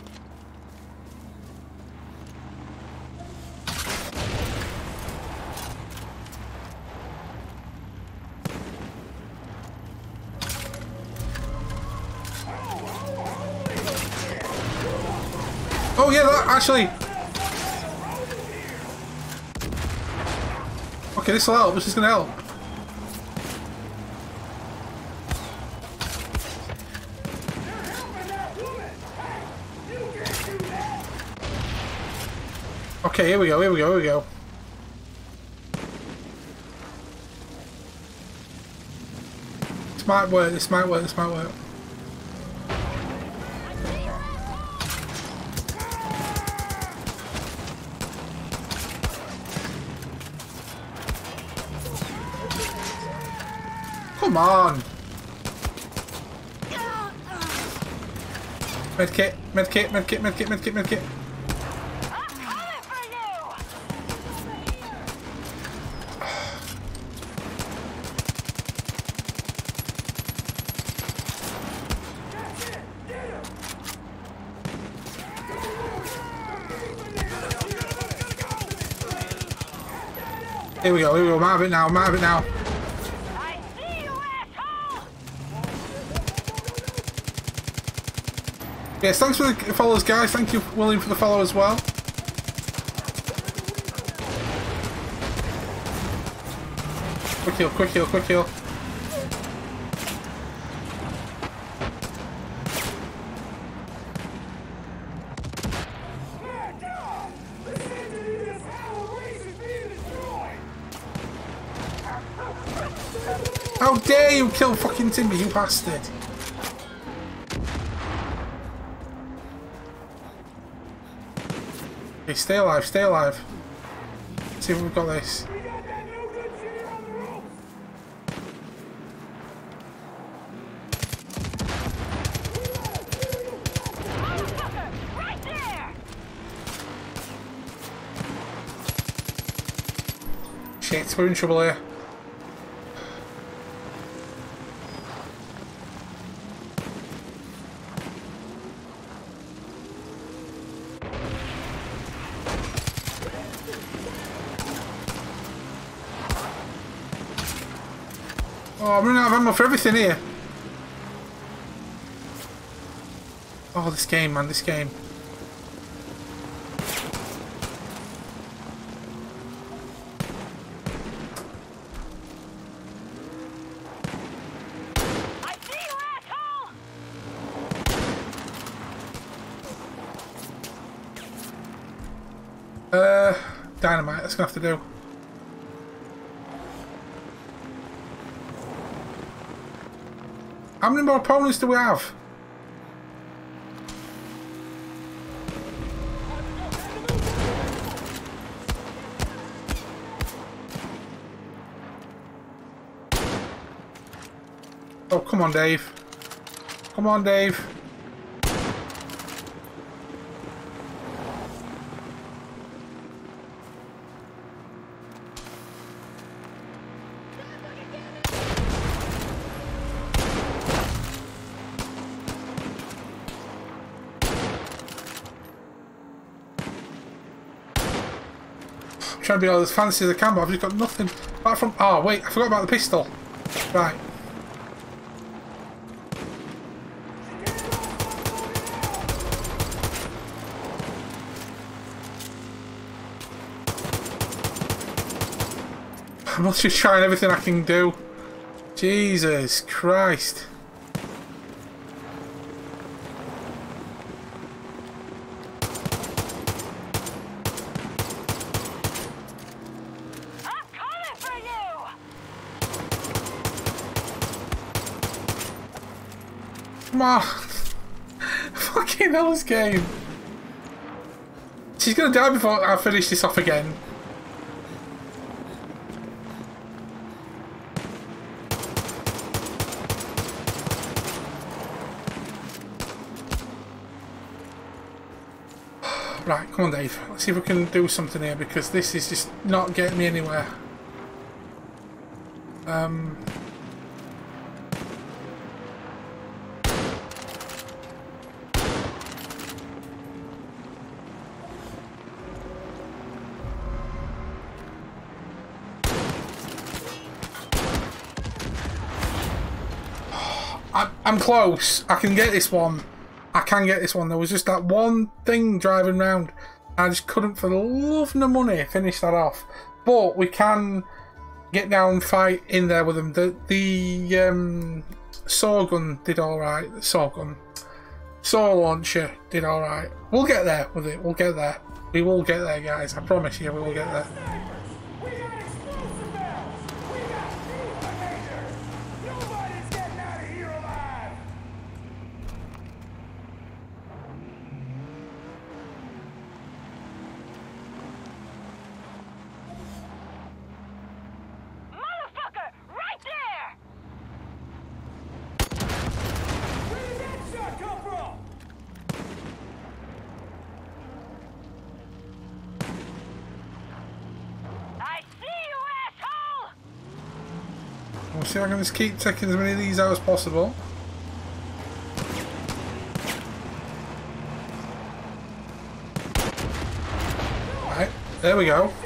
Oh yeah, that actually... Okay, this will help. This is going to help. Okay, here we go, here we go, here we go. This might work, this might work, this might work. Come on! Medkit, medkit, medkit, medkit, medkit, medkit. Here we go, here we go, I'm out of it now, I'm out of it now. I see you, asshole! Yes, thanks for the follows, guys. Thank you, William, for the follow as well. Quick heal, quick heal, quick heal. How dare you kill fucking Timber, you bastard! Okay, stay alive, stay alive. Let's see if we've got this. Right there! Shit, we're in trouble here. Oh, I'm running out of ammo for everything here. Oh, this game, man, this game. I see you, asshole! Uh, dynamite, that's gonna have to do. How many more opponents do we have? Oh, come on, Dave. Come on, Dave. Trying to be all as fancy as I can, but I've just got nothing apart from... Oh, wait, I forgot about the pistol. Right. I'm just trying everything I can do. Jesus Christ. I'm coming for you! Come on. Fucking hell, this game. She's gonna die before I finish this off again. Right, come on Dave, let's see if we can do something here because this is just not getting me anywhere. Um... I, I'm close, I can get this one. I can get this one. There was just that one thing driving round. I just couldn't, for the love of money, finish that off. But we can get down, fight in there with them. The the um, saw gun did all right. The saw gun, saw launcher did all right. We'll get there with it. We'll get there. We will get there, guys. I promise you, we will get there. We'll see if I can just keep taking as many of these out as possible. Right, there we go.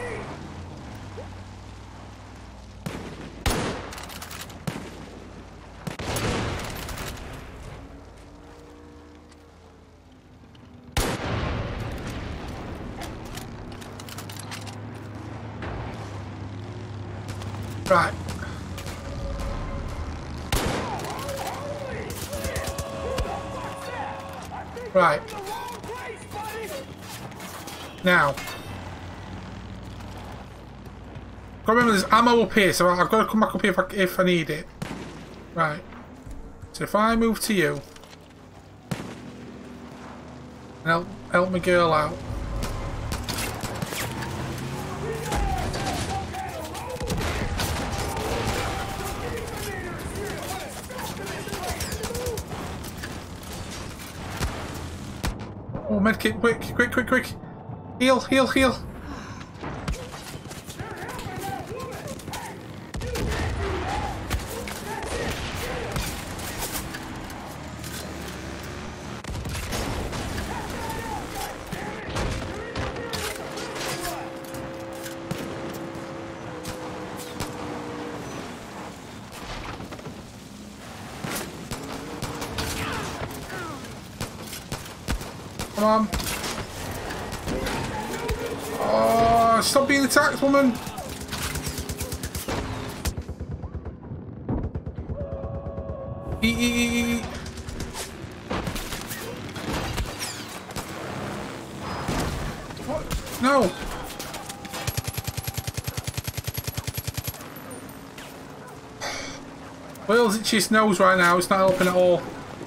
Right. Right. Now. Got to remember there's ammo up here, so I've got to come back up here if I, if I need it. Right. So if I move to you. And help, help my girl out. Oh, medkit, quick, quick, quick, quick. Heal, heal, heal. Come on. Oh, stop being attacked, woman. Eat, eat, eat, eat. What? No. Wales itchy his nose right now. It's not helping at all.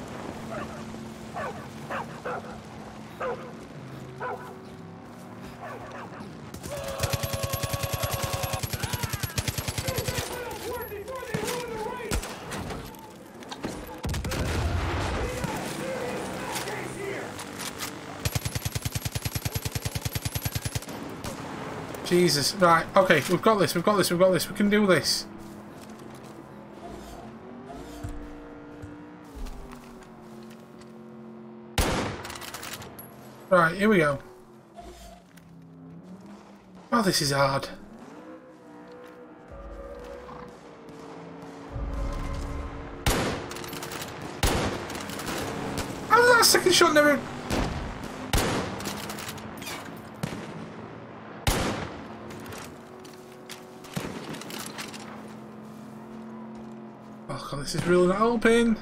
Jesus, right, okay, we've got this, we've got this, we've got this, we can do this. Right, here we go. Oh, this is hard. How did that second shot never... Oh god, this is really not helping.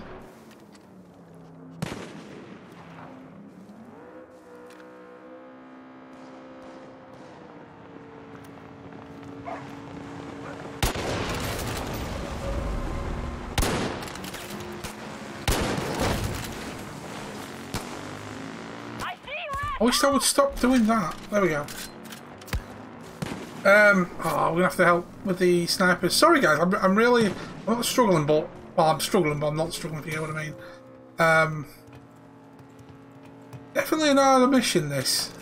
I wish I would stop doing that. There we go. Um, oh, we're gonna have to help with the snipers. Sorry guys, I'm, I'm really, I'm not struggling, but, well, I'm struggling, but I'm not struggling, if you know what I mean. Um, definitely an harder mission, this.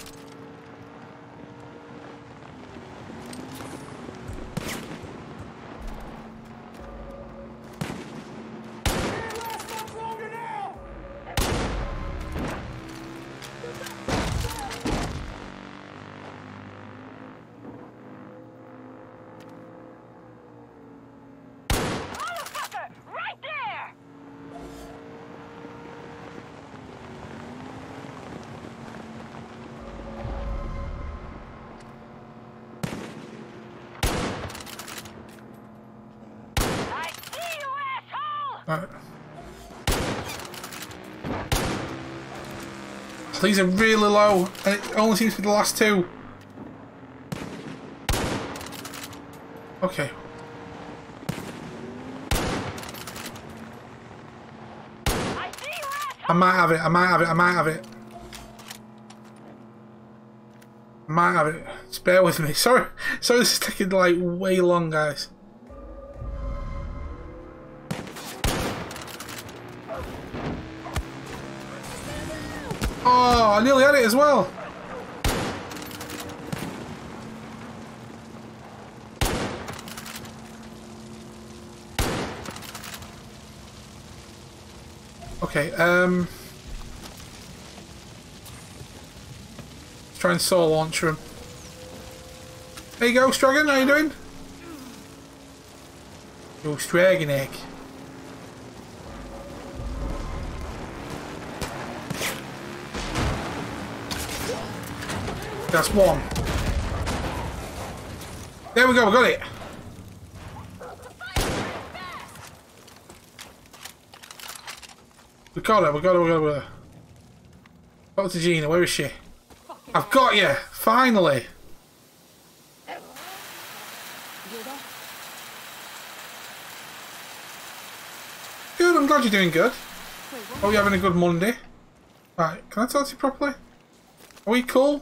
Right. These are really low, and it only seems to be the last two. Okay. I might have it, I might have it, I might have it. I might have it. Just bear with me. Sorry, sorry this is taking like way long, guys. Oh, I nearly had it as well. Okay, um... let's try and soul launcher him. There you go, Stragon, how you doing? Yo, Stragon egg. That's one. There we go, we got it. We got it, we got it, we got it. We got it. Doctor Gina, where is she? I've got you, finally. Good, I'm glad you're doing good. Oh, you're having a good Monday. Right, can I talk to you properly? Are we cool?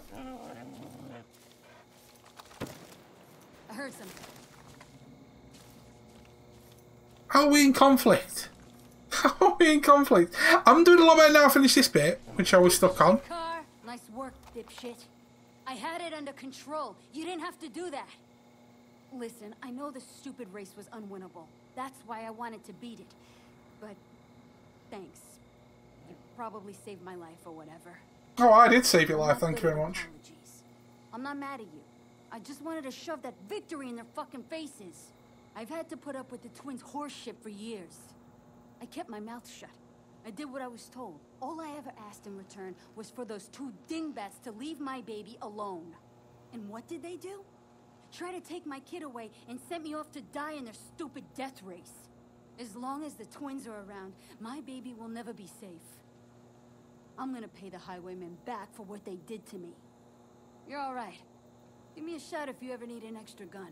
How are we in conflict? How are we in conflict? I'm doing a lot better now. I finished this bit, which I was stuck on. Car, nice work, dipshit. I had it under control. You didn't have to do that. Listen, I know the stupid race was unwinnable. That's why I wanted to beat it. But thanks. You probably saved my life or whatever. Oh, I did save your life. Thank you very much. Apologies. I'm not mad at you. I just wanted to shove that victory in their fucking faces. I've had to put up with the twins' horse shit for years. I kept my mouth shut. I did what I was told. All I ever asked in return was for those two dingbats to leave my baby alone. And what did they do? Try to take my kid away and sent me off to die in their stupid death race. As long as the twins are around, my baby will never be safe. I'm gonna pay the Highwaymen back for what they did to me. You're all right. Give me a shout if you ever need an extra gun.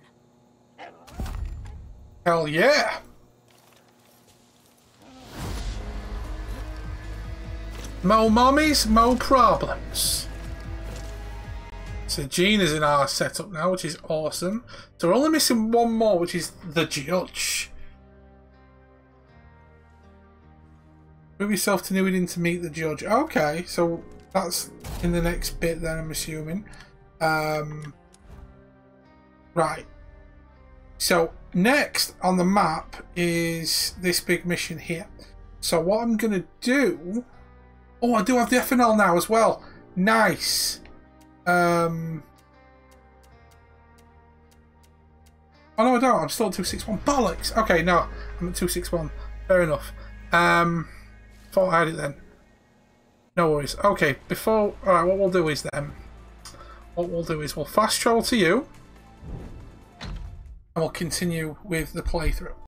Hell yeah! Mo mummies, mo problems. So Gina's in our setup now, which is awesome. So we're only missing one more, which is the judge. Move yourself to Newton to meet the judge. Okay, so that's in the next bit then, I'm assuming. Um, right. So next on the map is this big mission here. So what I'm going to do... Oh, I do have the F N L now as well. Nice. Um... Oh no, I don't. I'm still at two sixty-one. Bollocks! Okay, no. I'm at two sixty-one. Fair enough. Um, thought I had it then. No worries. Okay, before... Alright, what we'll do is then... What we'll do is we'll fast travel to you. And we'll continue with the playthrough.